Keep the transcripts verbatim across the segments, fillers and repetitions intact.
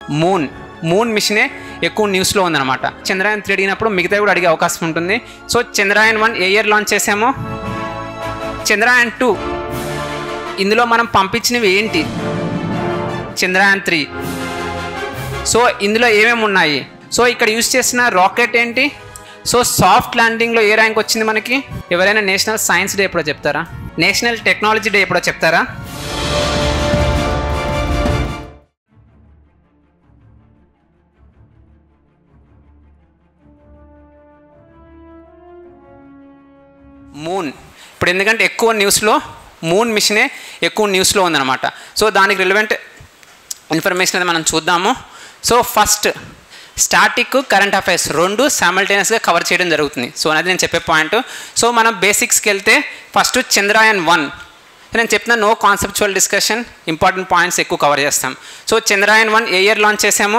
Moon moon మిషనే ఎక్కువ న్యూస్లో ఉందన్నమాట. చంద్రయాన్ త్రీ అడిగినప్పుడు మిగతా కూడా అడిగే అవకాశం ఉంటుంది. సో చంద్రయాన్ వన్ ఏ ఇయర్ లాంచ్ చేసామో, చంద్రయాన్ టూ ఇందులో మనం పంపించినవి ఏంటి, చంద్రయాన్ త్రీ. సో ఇందులో ఏమేమి ఉన్నాయి, సో ఇక్కడ యూజ్ చేసిన రాకెట్ ఏంటి, సో సాఫ్ట్ ల్యాండింగ్లో ఏ ర్యాంక్ వచ్చింది మనకి. ఎవరైనా నేషనల్ సైన్స్ డే ఎప్పుడో చెప్తారా, నేషనల్ టెక్నాలజీ డే ఎప్పుడో చెప్తారా. మూన్ ఇప్పుడు ఎందుకంటే ఎక్కువ న్యూస్లో మూన్ మిషనే ఎక్కువ న్యూస్లో ఉందన్నమాట. సో దానికి రిలవెంట్ ఇన్ఫర్మేషన్ అనేది మనం చూద్దాము. So first static current affairs రెండు సైమల్టేనియస్గా కవర్ చేయడం జరుగుతుంది. సో అది నేను చెప్పే పాయింట్. సో మనం బేసిక్స్కి వెళ్తే ఫస్ట్ చంద్రయాన్ వన్ నేను చెప్పిన no conceptual discussion, important points ఎక్కువ కవర్ చేస్తాం. సో చంద్రయాన్ వన్ ఏ ఇయర్ లాంచ్ చేసాము.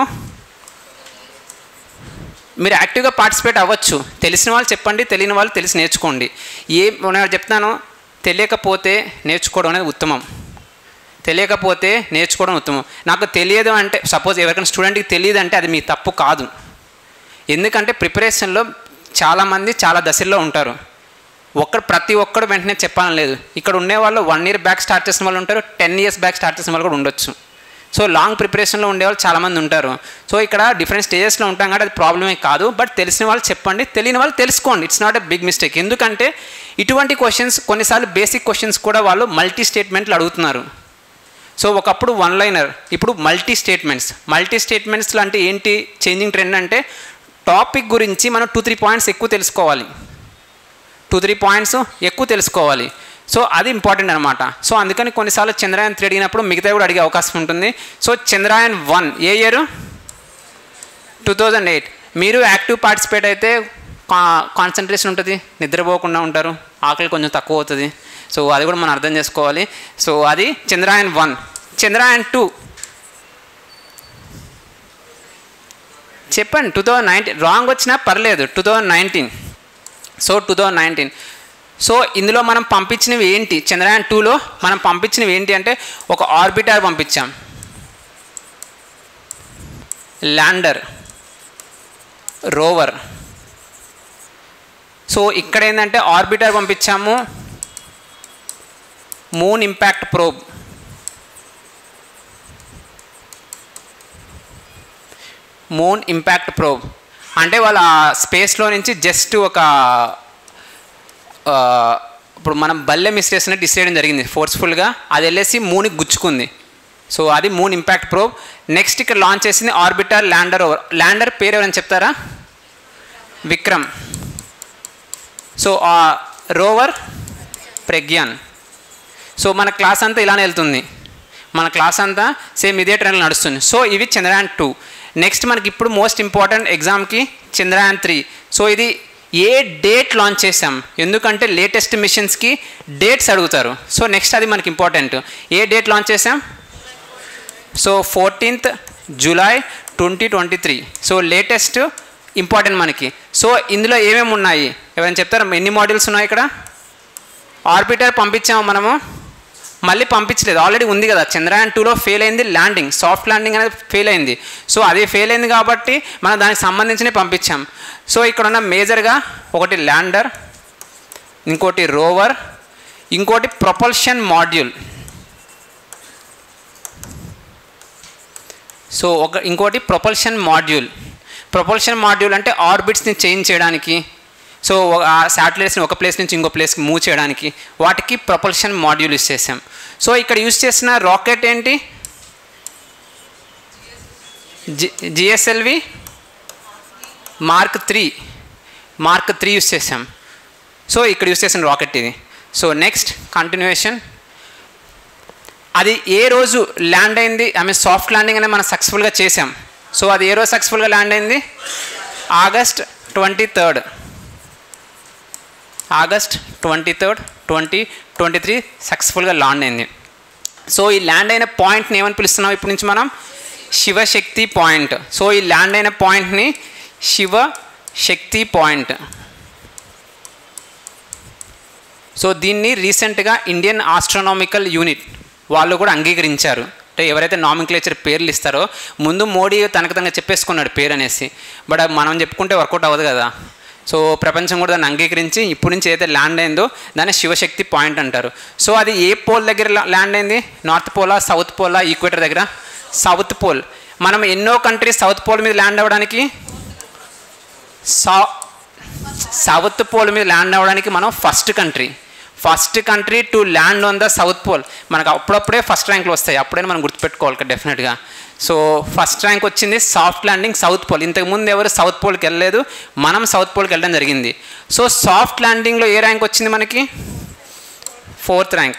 మీరు యాక్టివ్గా పార్టిసిపేట్ అవ్వచ్చు, తెలిసిన వాళ్ళు చెప్పండి, తెలియని వాళ్ళు తెలిసి నేర్చుకోండి. ఏ నేను చెప్తాను, తెలియకపోతే నేర్చుకోవడం అనేది ఉత్తమం, తెలియకపోతే నేర్చుకోవడం ఉత్తమం. నాకు తెలియదు అంటే సపోజ్ ఎవరికైనా స్టూడెంట్కి తెలియదు అంటే అది మీ తప్పు కాదు. ఎందుకంటే ప్రిపరేషన్లో చాలామంది చాలా దశల్లో ఉంటారు. ఒక్కడు ప్రతి ఒక్కడు వెంటనే చెప్పాలని లేదు. ఇక్కడ ఉండే వాళ్ళు వన్ ఇయర్ బ్యాక్ స్టార్ట్ చేసిన వాళ్ళు ఉంటారు, టెన్ ఇయర్స్ బ్యాక్ స్టార్ట్ చేసిన వాళ్ళు కూడా ఉండొచ్చు. సో లాంగ్ ప్రిపరేషన్లో ఉండేవాళ్ళు చాలామంది ఉంటారు. సో ఇక్కడ డిఫరెంట్ స్టేజెస్లో ఉంటాం కాబట్టి అది ప్రాబ్లమే కాదు. బట్ తెలిసిన వాళ్ళు చెప్పండి, తెలియని వాళ్ళు తెలుసుకోండి. It's not a big mistake. ఎందుకంటే ఇటువంటి క్వశ్చన్స్ కొన్నిసార్లు బేసిక్ క్వశ్చన్స్ కూడా వాళ్ళు మల్టీ స్టేట్మెంట్లు అడుగుతున్నారు. సో ఒకప్పుడు వన్ లైనర్, ఇప్పుడు మల్టీ స్టేట్మెంట్స్. మల్టీ స్టేట్మెంట్స్లో అంటే ఏంటి చేంజింగ్ ట్రెండ్ అంటే టాపిక్ గురించి మనం టూ త్రీ పాయింట్స్ ఎక్కువ తెలుసుకోవాలి, టూ త్రీ పాయింట్స్ ఎక్కువ తెలుసుకోవాలి. సో అది ఇంపార్టెంట్ అనమాట. సో అందుకని కొన్నిసార్లు చంద్రయాన్ త్రీ అడిగినప్పుడు మిగతా కూడా అడిగే అవకాశం ఉంటుంది. సో చంద్రయాన్ వన్ ఏ ఇయర్, టూ థౌజండ్ ఎయిట్. మీరు యాక్టివ్ పార్టిసిపేట్ అయితే కా కాన్సన్ట్రేషన్ ఉంటుంది, నిద్రపోకుండా ఉంటారు, ఆకలి కొంచెం తక్కువ అవుతుంది. సో అది కూడా మనం అర్థం చేసుకోవాలి. సో అది చంద్రయాన్ వన్. చంద్రయాన్ టూ చెప్పండి, టూ థౌజండ్ నైన్టీన్ రాంగ్ వచ్చినా పర్లేదు, two thousand nineteen. So two thousand nineteen. So ఇందులో మనం పంపించినవి ఏంటి, చంద్రయాన్ టూలో మనం పంపించినవి ఏంటి అంటే ఒక ఆర్బిటర్ పంపించాం, ల్యాండర్, రోవర్. సో ఇక్కడ ఏంటంటే ఆర్బిటర్ పంపించాము, moon impact probe, moon impact probe అంటే వాళ్ళ స్పేస్లో నుంచి జస్ట్ ఒక ఇప్పుడు మనం బల్లె మిస్ చేసినట్టు డిస్ చేయడం జరిగింది ఫోర్స్ఫుల్గా, అది వెళ్ళేసి మూన్కి గుచ్చుకుంది. సో అది మూన్ ఇంపాక్ట్ ప్రోబ్. నెక్స్ట్ ఇక్కడ లాంచ్ చేసింది ఆర్బిటర్, ల్యాండర్. ఓవర్ ల్యాండర్ పేరు ఎవరైనా చెప్తారా, విక్రమ్. సో ఆ రోవర్ ప్రగ్యాన్. సో మన క్లాస్ అంతా ఇలానే వెళ్తుంది, మన క్లాస్ అంతా సేమ్ ఇదే ట్రెండ్లో నడుస్తుంది. సో ఇవి చంద్రయాన్ టూ. నెక్స్ట్ మనకి ఇప్పుడు మోస్ట్ ఇంపార్టెంట్ ఎగ్జామ్కి చంద్రయాన్ త్రీ. సో ఇది ఏ డేట్ లాంచ్ చేసాం, ఎందుకంటే లేటెస్ట్ మిషన్స్కి డేట్స్ అడుగుతారు. సో నెక్స్ట్ అది మనకి ఇంపార్టెంట్. ఏ డేట్ లాంచ్ చేసాం, so fourteenth July twenty twenty three. So latest important మనకి. సో ఇందులో ఏమేమి ఉన్నాయి ఎవరైనా చెప్తారా, ఎన్ని మాడ్యూల్స్ ఉన్నాయి ఇక్కడ. ఆర్బిటర్ పంపించాము మనము, మళ్ళీ పంపించలేదు, ఆల్రెడీ ఉంది కదా. చంద్రయాన్ టూలో ఫెయిల్ అయింది ల్యాండింగ్, సాఫ్ట్ ల్యాండింగ్ అనేది ఫెయిల్ అయింది. సో అది ఫెయిల్ అయింది కాబట్టి మనం దానికి సంబంధించిన పంపించాం. సో ఇక్కడ ఉన్న మేజర్గా ఒకటి ల్యాండర్, ఇంకోటి రోవర్, ఇంకోటి ప్రొపల్షన్ మాడ్యూల్. సో ఒక ఇంకోటి ప్రొపల్షన్ మాడ్యూల్. ప్రొపల్షన్ మాడ్యూల్ అంటే ఆర్బిట్స్ని చేంజ్ చేయడానికి, సో ఆ శాటిలైట్స్ని ఒక ప్లేస్ నుంచి ఇంకో ప్లేస్కి మూవ్ చేయడానికి వాటికి ప్రొపల్షన్ మాడ్యూల్ యూస్ చేసాం. సో ఇక్కడ యూస్ చేసిన రాకెట్ ఏంటి, G GSLV mark three, mark three use చేసాం. సో ఇక్కడ యూస్ చేసిన రాకెట్ ఇది. సో నెక్స్ట్ కంటిన్యూయేషన్, అది ఏ రోజు ల్యాండ్ అయింది, ఐ మీన్ సాఫ్ట్ ల్యాండింగ్ అనేది మనం సక్సెస్ఫుల్గా చేసాం. సో అది ఏ రోజు సక్సెస్ఫుల్గా ల్యాండ్ అయింది, August twenty third August twenty third twenty twenty three సక్సెస్ఫుల్గా ల్యాండ్ అయింది. సో ఈ ల్యాండ్ అయిన పాయింట్ని ఏమని పిలుస్తున్నాం ఇప్పటి నుంచి మనం, శివశక్తి పాయింట్. సో ఈ ల్యాండ్ అయిన పాయింట్ని శివశక్తి పాయింట్. సో దీన్ని రీసెంట్గా ఇండియన్ ఆస్ట్రానామికల్ యూనిట్ వాళ్ళు కూడా అంగీకరించారు. అంటే ఎవరైతే నామిక్లేచర్ పేర్లు ఇస్తారో ముందు మోడీ తనకు తనగా చెప్పేసుకున్నాడు పేరు అనేసి, బట్ మనం చెప్పుకుంటే వర్కౌట్ అవ్వదు కదా. సో ప్రపంచం కూడా దాన్ని అంగీకరించి ఇప్పుడు నుంచి ఏదైతే ల్యాండ్ అయిందో దాన్ని శివశక్తి పాయింట్ అంటారు. సో అది ఏ పోల్ దగ్గర ల్యాండ్ అయింది? నార్త్ పోలా, సౌత్ పోలా, ఈక్వేటర్ దగ్గర? South pole. మనం ఎన్నో కంట్రీస్ సౌత్ పోల్ మీద ల్యాండ్ అవ్వడానికి సౌ సౌత్ పోల్ మీద ల్యాండ్ అవ్వడానికి మనం first country first country to land on the south pole. మనకు అప్పుడప్పుడే ఫస్ట్ ర్యాంక్లు వస్తాయి, అప్పుడే మనం గుర్తుపెట్టుకోవాలి డెఫినెట్గా. సో ఫస్ట్ ర్యాంక్ వచ్చింది సాఫ్ట్ ల్యాండింగ్ సౌత్ పోల్. ఇంతకుముందు ఎవరు సౌత్ పోల్కి వెళ్ళలేదు, మనం సౌత్ పోల్కి వెళ్ళడం జరిగింది. సో సాఫ్ట్ ల్యాండింగ్లో ఏ ర్యాంక్ వచ్చింది మనకి? Fourth rank.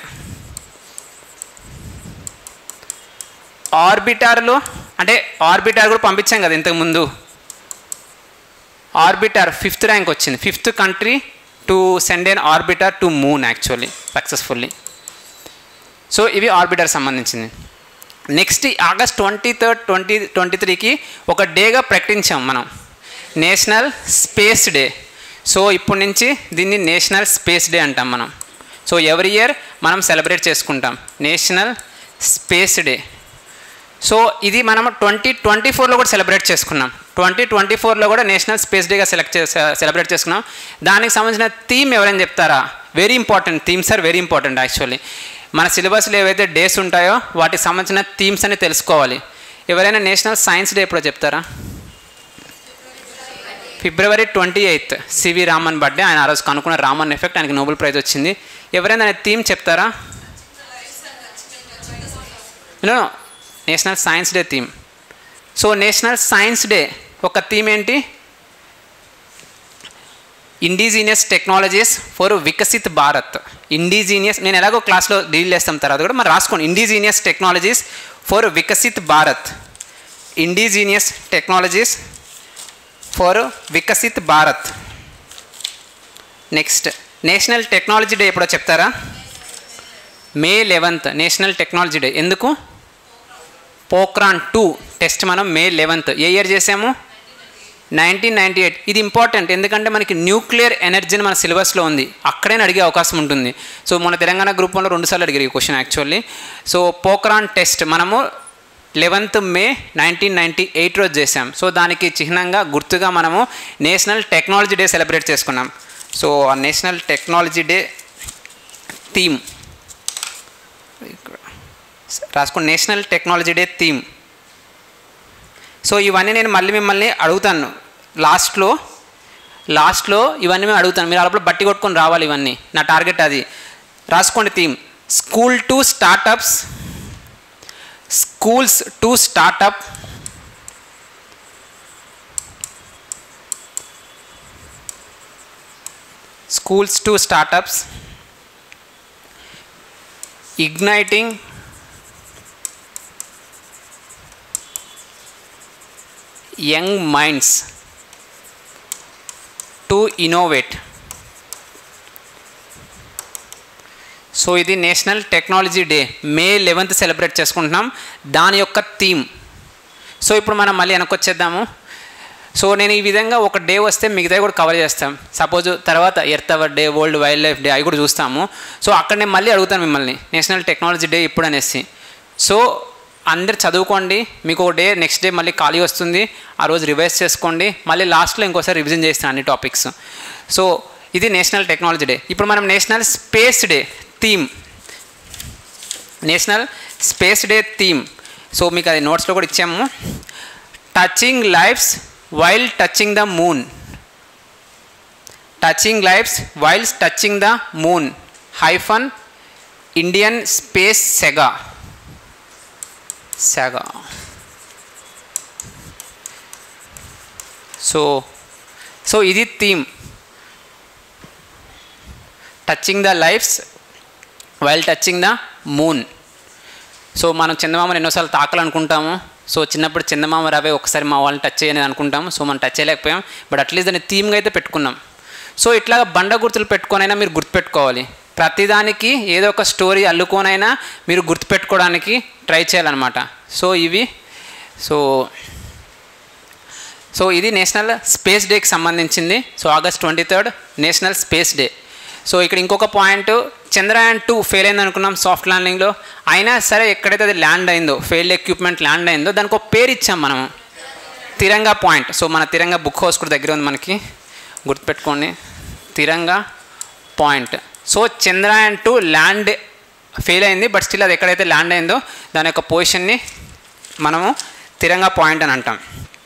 ఆర్బిటార్లో అంటే ఆర్బిటార్ కూడా పంపించాం కదా ఇంతకుముందు, ఆర్బిటార్ ఫిఫ్త్ ర్యాంక్ వచ్చింది. Fifth country to send an orbiter to moon actually successfully. So ఇవి ఆర్బిటర్ సంబంధించింది. Next August twenty third twenty twenty త్రీకి ఒక డేగా ప్రకటించాం మనం, నేషనల్ స్పేస్ డే. సో ఇప్పటి నుంచి దీన్ని నేషనల్ స్పేస్ డే అంటాం మనం. సో ఎవ్రీ ఇయర్ మనం సెలబ్రేట్ చేసుకుంటాం నేషనల్ స్పేస్ డే. సో ఇది మనం ట్వంటీ ట్వంటీ ఫోర్లో కూడా సెలబ్రేట్ చేసుకున్నాం. ట్వంటీ ట్వంటీ ఫోర్లో కూడా నేషనల్ స్పేస్ డేగా సెలెక్ట్ చేసే సెలబ్రేట్ చేసుకున్నాం. దానికి సంబంధించిన థీమ్ ఎవరైనా చెప్తారా? Very important, themes are very important actually. మన సిలబస్లో ఏవైతే డేస్ ఉంటాయో వాటికి సంబంధించిన థీమ్స్ అని తెలుసుకోవాలి. ఎవరైనా నేషనల్ సైన్స్ డే ఎప్పుడో చెప్తారా? February twenty eighth C V Raman birthday. ఆయన ఆ రోజు కనుక్కున్న రామన్ ఎఫెక్ట్, ఆయనకి నోబెల్ ప్రైజ్ వచ్చింది. ఎవరైనా థీమ్ చెప్తారా? No, national science day theme. So national science day ఒక థీమ్ ఏంటి? Indigenous technologies for Viksit Bharat. Indigenous, నేను ఎలాగో క్లాస్లో డీల్ చేస్తాం తర్వాత కూడా మరి రాసుకోండి. Indigenous technologies for Viksit Bharat. Indigenous technologies for Viksit Bharat. Next national technology day ఎప్పుడో చెప్తారా? May eleventh national technology day. ఎందుకు? పోక్రాన్ టూ టెస్ట్ మనం మే లెవెన్త్ ఏ ఇయర్ చేసాము? Nineteen ninety eight. ఇది ఇంపార్టెంట్ ఎందుకంటే మనకి న్యూక్లియర్ ఎనర్జీని మన సిలబస్లో ఉంది, అక్కడైనా అడిగే అవకాశం ఉంటుంది. సో మన తెలంగాణ గ్రూప్ వన్లో రెండుసార్లు అడిగారు ఈ question actually. So Pokhran test మనము eleventh May nineteen ninety eight రోజు చేసాం. సో దానికి చిహ్నంగా గుర్తుగా మనము నేషనల్ టెక్నాలజీ డే సెలబ్రేట్ చేసుకున్నాం. సో ఆ నేషనల్ టెక్నాలజీ డే థీమ్ రాసుకోండి, national technology day theme. So ఇవన్నీ నేను మళ్ళీ మిమ్మల్ని అడుగుతాను లాస్ట్లో లాస్ట్లో ఇవన్నీ మేము అడుగుతాను, మీరు అప్పుడు బట్టి కొట్టుకొని రావాలి. ఇవన్నీ నా టార్గెట్, అది రాసుకోండి theme. School to startups, schools to startup, schools to startups, igniting young minds to innovate. So ఇది national technology day May eleventh celebrate చేసుకుంటున్నాం, దాని యొక్క థీమ్. సో ఇప్పుడు మనం మళ్ళీ వెనకొచ్చేద్దాము. సో నేను ఈ విధంగా ఒక డే వస్తే మిగతా కూడా కవర్ చేస్తాం. సపోజ్ తర్వాత earth hour day, world wildlife day అవి కూడా చూస్తాము. సో అక్కడ నేను మళ్ళీ అడుగుతాను మిమ్మల్ని నేషనల్ టెక్నాలజీ డే ఇప్పుడు అనేసి. సో అందరు చదువుకోండి, మీకు ఒక డే నెక్స్ట్ డే మళ్ళీ ఖాళీ వస్తుంది, ఆ రోజు రివైజ్ చేసుకోండి, మళ్ళీ లాస్ట్లో ఇంకోసారి రివిజన్ చేస్తాను అన్ని టాపిక్స్. సో ఇది నేషనల్ టెక్నాలజీ డే. ఇప్పుడు మనం national space day theme, national space day theme. So మీకు అది నోట్స్లో కూడా ఇచ్చాము. Touching lives while touching the moon, touching lives whiles touching the moon hyphen Indian space saga saga so so ఇది theme, touching the lives while touching the moon. So మనం చందమామని ఎన్నోసార్లు తాకాలనుకుంటాము. So చిన్నప్పుడు చందమామ రావే ఒకసారి మా వాళ్ళని టచ్ చేయని అనుకుంటాము. సో మనం టచ్ చేయలేకపోయాం, బట్ అట్లీస్ట్ దాన్ని థీమ్గా అయితే పెట్టుకున్నాం. సో ఇట్లా బండ గుర్తులు పెట్టుకొనైనా మీరు గుర్తుపెట్టుకోవాలి. ప్రతిదానికి ఏదో ఒక స్టోరీ అల్లుకోనైనా మీరు గుర్తుపెట్టుకోవడానికి ట్రై చేయాలన్నమాట. సో ఇవి సో సో ఇది నేషనల్ స్పేస్ డేకి సంబంధించింది. So August twenty third national space day. So ఇక్కడ ఇంకొక పాయింట్, చంద్రయాన్ టూ ఫెయిల్ అయింది అనుకున్నాం సాఫ్ట్ ల్యాండింగ్లో, అయినా సరే ఎక్కడైతే అది ల్యాండ్ అయిందో, ఫెయిల్డ్ ఎక్విప్మెంట్ ల్యాండ్ అయిందో దానికి ఒక పేరు ఇచ్చాం మనము, తిరంగా పాయింట్. సో మన తిరంగా బుక్ హౌస్ కూడా దగ్గర ఉంది మనకి, గుర్తుపెట్టుకోండి, Tiranga point. So Chandrayaan two land fail అయింది, బట్ స్టిల్ అది ఎక్కడైతే ల్యాండ్ అయిందో దాని యొక్క పొజిషన్ని మనము తిరంగా పాయింట్ అని అంటాం.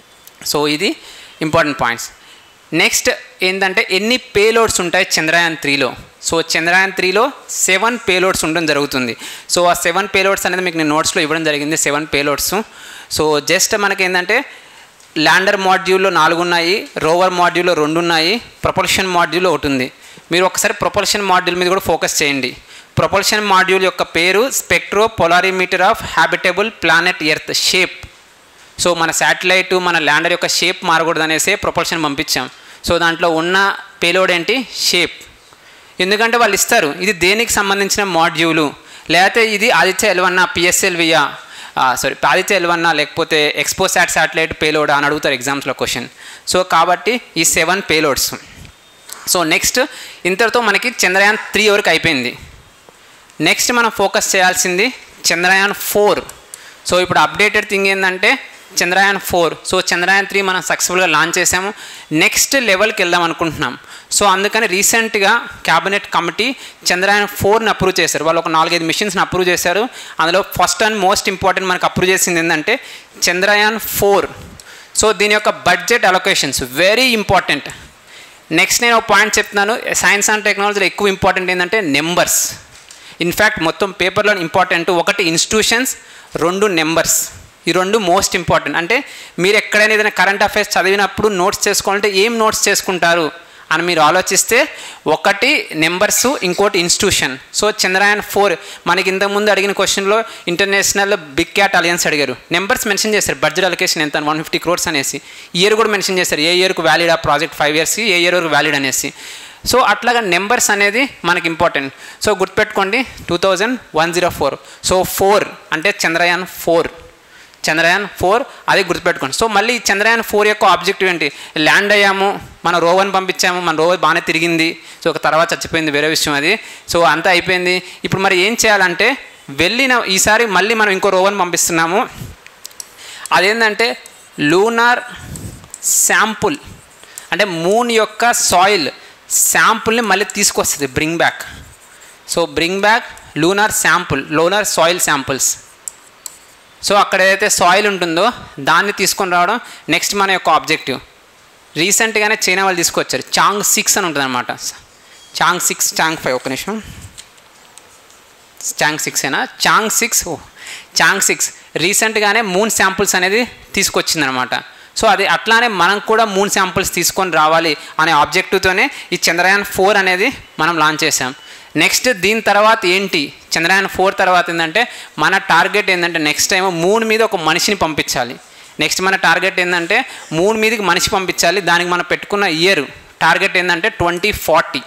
సో ఇది ఇంపార్టెంట్ పాయింట్స్. నెక్స్ట్ ఏంటంటే ఎన్ని పేలోడ్స్ ఉంటాయి చంద్రయాన్ త్రీలో. సో చంద్రయాన్ త్రీలో సెవెన్ పేలోడ్స్ ఉండడం జరుగుతుంది. సో ఆ సెవెన్ పేలోడ్స్ అనేది మీకు నేను నోట్స్లో ఇవ్వడం జరిగింది, సెవెన్ పేలోడ్స్. సో జస్ట్ మనకి ఏంటంటే ల్యాండర్ మాడ్యూల్లో నాలుగు ఉన్నాయి, రోవర్ మాడ్యూల్లో రెండు ఉన్నాయి, ప్రొపల్షన్ మాడ్యూల్లో ఒకటి ఉంది. మీరు ఒకసారి ప్రొపల్షన్ మాడ్యూల్ మీద కూడా ఫోకస్ చేయండి. ప్రొపల్షన్ మాడ్యూల్ యొక్క పేరు spectropolarimeter of habitable planet earth shape. So మన శాటిలైట్ మన ల్యాండర్ యొక్క షేప్ మారకూడదు అనేసి ప్రొపల్షన్ పంపించాం. సో దాంట్లో ఉన్న పేలోడ్ ఏంటి, షేప్. ఎందుకంటే వాళ్ళు ఇస్తారు ఇది దేనికి సంబంధించిన మాడ్యూలు, లేకపోతే ఇది ఆదిత్య ఎల్వన్నా పిఎస్ఎల్వియా సారీ ఆదిత్య ఎల్వన్నా లేకపోతే ఎక్స్పోసాట్ శాటిలైట్ పేలోడ్ అని అడుగుతారు ఎగ్జామ్స్లో క్వశ్చన్. సో కాబట్టి ఈ సెవెన్ పేలోడ్స్. సో నెక్స్ట్ ఇంతటితో మనకి చంద్రయాన్ త్రీ వరకు అయిపోయింది. నెక్స్ట్ మనం ఫోకస్ చేయాల్సింది చంద్రయాన్ ఫోర్. సో ఇప్పుడు అప్డేటెడ్ థింగ్ ఏంటంటే Chandrayaan four. So Chandrayaan three మనం సక్సెస్ఫుల్గా లాంచ్ చేసాము, నెక్స్ట్ లెవెల్కి వెళ్దాం అనుకుంటున్నాం. సో అందుకని రీసెంట్గా క్యాబినెట్ కమిటీ చంద్రయాన్ ఫోర్ని అప్రూవ్ చేశారు. వాళ్ళు ఒక నాలుగైదు మిషన్స్ని అప్రూవ్ చేశారు. అందులో ఫస్ట్ అండ్ మోస్ట్ ఇంపార్టెంట్ మనకు అప్రూవ్ చేసింది ఏంటంటే చంద్రయాన్ ఫోర్. సో దీని యొక్క budget allocations very important. Next నేను ఒక పాయింట్ చెప్తున్నాను, సైన్స్ అండ్ టెక్నాలజీలో ఎక్కువ ఇంపార్టెంట్ ఏంటంటే నెంబర్స్. ఇన్ఫ్యాక్ట్ మొత్తం పేపర్లో ఇంపార్టెంట్ ఒకటి ఇన్స్టిట్యూషన్స్, రెండు నెంబర్స్. ఈ రెండు మోస్ట్ ఇంపార్టెంట్. అంటే మీరు ఎక్కడైనా ఏదైనా కరెంట్ అఫైర్స్ చదివినప్పుడు నోట్స్ చేసుకోవాలంటే ఏం నోట్స్ చేసుకుంటారు అని మీరు ఆలోచిస్తే ఒకటి నెంబర్సు, ఇంకోటి ఇన్స్టిట్యూషన్. సో చంద్రయాన్ ఫోర్ మనకి ఇంతకుముందు అడిగిన క్వశ్చన్లో ఇంటర్నేషనల్ బిగ్ క్యాట్ అలయన్స్ అడిగారు, నెంబర్స్ మెన్షన్ చేశారు, బడ్జెట్ అలొకేషన్ ఎంత వన్ ఫిఫ్టీ క్రోర్స్ అనేసి. ఇయర్ కూడా మెన్షన్ చేశారు, ఏ ఇయర్కు వ్యాలిడ్ ఆ ప్రాజెక్ట్, ఫైవ్ ఇయర్స్కి ఏ ఇయర్ వరకు వ్యాలిడ్ అనేసి. సో అట్లాగా నెంబర్స్ అనేది మనకి ఇంపార్టెంట్. సో గుర్తుపెట్టుకోండి two thousand one zero four. So four అంటే చంద్రయాన్ ఫోర్, చంద్రయాన్ ఫోర్ అది గుర్తుపెట్టుకోండి. సో మళ్ళీ చంద్రయాన్ ఫోర్ యొక్క ఆబ్జెక్టివ్ ఏంటి, ల్యాండ్ అయ్యాము, మన రోవర్ని పంపించాము, మన రోవర్ బాగానే తిరిగింది. సో ఒక తర్వాత చచ్చిపోయింది, వేరే విషయం అది. సో అంతా అయిపోయింది. ఇప్పుడు మరి ఏం చేయాలంటే వెళ్ళిన ఈసారి మళ్ళీ మనం ఇంకో రోవర్ని పంపిస్తున్నాము. అదేంటంటే లూనార్ శాంపుల్, అంటే మూన్ యొక్క సాయిల్ శాంపుల్ని మళ్ళీ తీసుకొస్తుంది, bring back. So bring back lunar sample, lunar soil samples. So అక్కడ ఏదైతే సాయిల్ ఉంటుందో దాన్ని తీసుకొని రావడం నెక్స్ట్ మన యొక్క ఆబ్జెక్టివ్. రీసెంట్గానే చైనా వాళ్ళు తీసుకొచ్చారు, చాంగ్ సిక్స్ అని ఉంటుంది అనమాట. చాంగ్ సిక్స్ చాంగ్ ఫైవ్ ఒక నిమిషం చాంగ్ సిక్స్ అయినా చాంగ్ సిక్స్ ఓ చాంగ్ సిక్స్ రీసెంట్గానే మూన్ శాంపుల్స్ అనేది తీసుకొచ్చిందనమాట. సో అది అట్లానే మనం కూడా మూన్ శాంపుల్స్ తీసుకొని రావాలి అనే ఆబ్జెక్టివ్తోనే ఈ చంద్రయాన్ ఫోర్ అనేది మనం లాంచ్ చేసాం. నెక్స్ట్ దీని తర్వాత ఏంటి, చంద్రయాన్ ఫోర్ తర్వాత ఏంటంటే మన టార్గెట్ ఏంటంటే నెక్స్ట్ టైం మూన్ మీద ఒక మనిషిని పంపించాలి. నెక్స్ట్ మన టార్గెట్ ఏంటంటే మూన్ మీదకి మనిషి పంపించాలి. దానికి మనం పెట్టుకున్న ఇయర్ టార్గెట్ ఏంటంటే ట్వంటీ ఫార్టీ.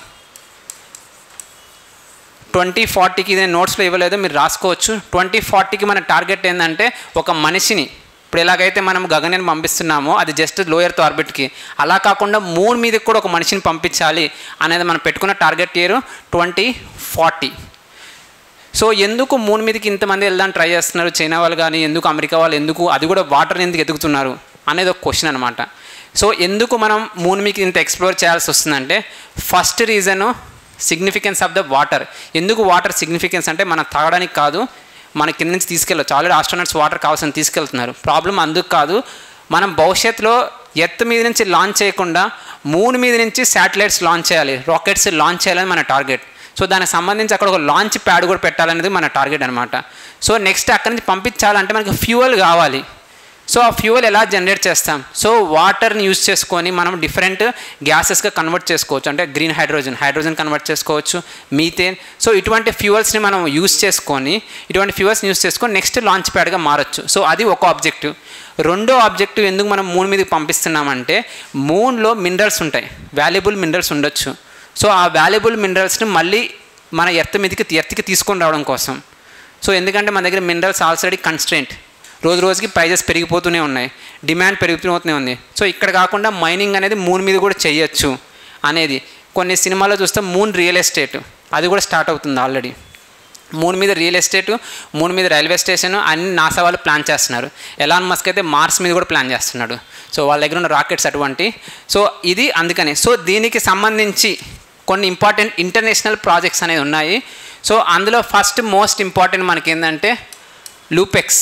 ట్వంటీ ఫార్టీకి ఇది నోట్స్లో ఇవ్వలేదు, మీరు రాసుకోవచ్చు. ట్వంటీ ఫార్టీకి మన టార్గెట్ ఏంటంటే ఒక మనిషిని, ఇప్పుడు ఎలాగైతే మనం గగనాన్ని పంపిస్తున్నామో అది జస్ట్ లోయర్త్ ఆర్బిట్కి, అలా కాకుండా మూన్ మీదకి కూడా ఒక మనిషిని పంపించాలి అనేది మనం పెట్టుకున్న target year twenty forty. So ఎందుకు మూన్ మీదకి ఇంతమంది వెళ్దాని ట్రై చేస్తున్నారు చైనా వాళ్ళు కానీ, ఎందుకు అమెరికా వాళ్ళు, ఎందుకు అది కూడా వాటర్ని ఎందుకు ఎదుగుతున్నారు అనేది ఒక క్వశ్చన్ అనమాట. సో ఎందుకు మనం మూన్ మీదకి ఇంత ఎక్స్ప్లోర్ చేయాల్సి వస్తుందంటే first reason significance of the water. ఎందుకు వాటర్ సిగ్నిఫికెన్స్ అంటే మనం తాగడానికి కాదు, మన కింద నుంచి తీసుకెళ్ళచ్చు. ఆల్రెడీ ఆస్ట్రోనట్స్ వాటర్ కావాల్సిన తీసుకెళ్తున్నారు. ప్రాబ్లం అందుకు కాదు, మనం భవిష్యత్తులో ఎర్త్ మీద నుంచి లాంచ్ చేయకుండా మూన్ మీద నుంచి శాటిలైట్స్ లాంచ్ చేయాలి, రాకెట్స్ లాంచ్ చేయాలని మన టార్గెట్. సో దానికి సంబంధించి అక్కడ ఒక లాంచ్ ప్యాడ్ కూడా పెట్టాలనేది మన టార్గెట్ అనమాట. సో నెక్స్ట్ అక్కడి నుంచి పంపించాలంటే మనకి ఫ్యూయల్ కావాలి. సో ఆ ఫ్యూయల్ ఎలా జనరేట్ చేస్తాం, సో వాటర్ని యూజ్ చేసుకొని మనం డిఫరెంట్ గ్యాసెస్గా కన్వర్ట్ చేసుకోవచ్చు. అంటే గ్రీన్ హైడ్రోజన్ హైడ్రోజన్ కన్వర్ట్ చేసుకోవచ్చు, మీథేన్. సో ఇటువంటి ఫ్యూయల్స్ని మనం యూజ్ చేసుకొని ఇటువంటి ఫ్యూయల్స్ని యూజ్ చేసుకొని నెక్స్ట్ లాంచ్ ప్యాడ్గా మారచ్చు. సో అది ఒక ఆబ్జెక్టివ్. రెండో ఆబ్జెక్టివ్ ఎందుకు మనం మూన్ మీదకి పంపిస్తున్నామంటే మూన్లో మినరల్స్ ఉంటాయి, వాల్యుబుల్ మినరల్స్ ఉండొచ్చు. సో ఆ వాల్యుబుల్ మినరల్స్ని మళ్ళీ మన ఎర్త్ మీదకి ఎర్త్కి తీసుకొని రావడం కోసం. సో ఎందుకంటే మన దగ్గర మినరల్స్ ఆల్రెడీ కన్స్ట్రెంట్, రోజు రోజుకి ప్రైజెస్ పెరిగిపోతూనే ఉన్నాయి, డిమాండ్ పెరిగిపోతూనే ఉంది. సో ఇక్కడ కాకుండా మైనింగ్ అనేది మూన్ మీద కూడా చేయొచ్చు అనేది. కొన్ని సినిమాల్లో చూస్తే మూన్ రియల్ ఎస్టేట్, అది కూడా స్టార్ట్ అవుతుంది ఆల్రెడీ. మూన్ మీద రియల్ ఎస్టేట్, మూన్ మీద రైల్వే స్టేషన్ అన్ని నాసా వాళ్ళు ప్లాన్ చేస్తున్నారు. ఎలాన్ మస్క్ అయితే మార్స్ మీద కూడా ప్లాన్ చేస్తున్నాడు. సో వాళ్ళ దగ్గర ఉన్న రాకెట్స్ అటువంటి. సో ఇది అందుకని. సో దీనికి సంబంధించి కొన్ని ఇంపార్టెంట్ ఇంటర్నేషనల్ ప్రాజెక్ట్స్ అనేవి ఉన్నాయి. సో అందులో ఫస్ట్ మోస్ట్ ఇంపార్టెంట్ మనకి ఏంటంటే LUPEX,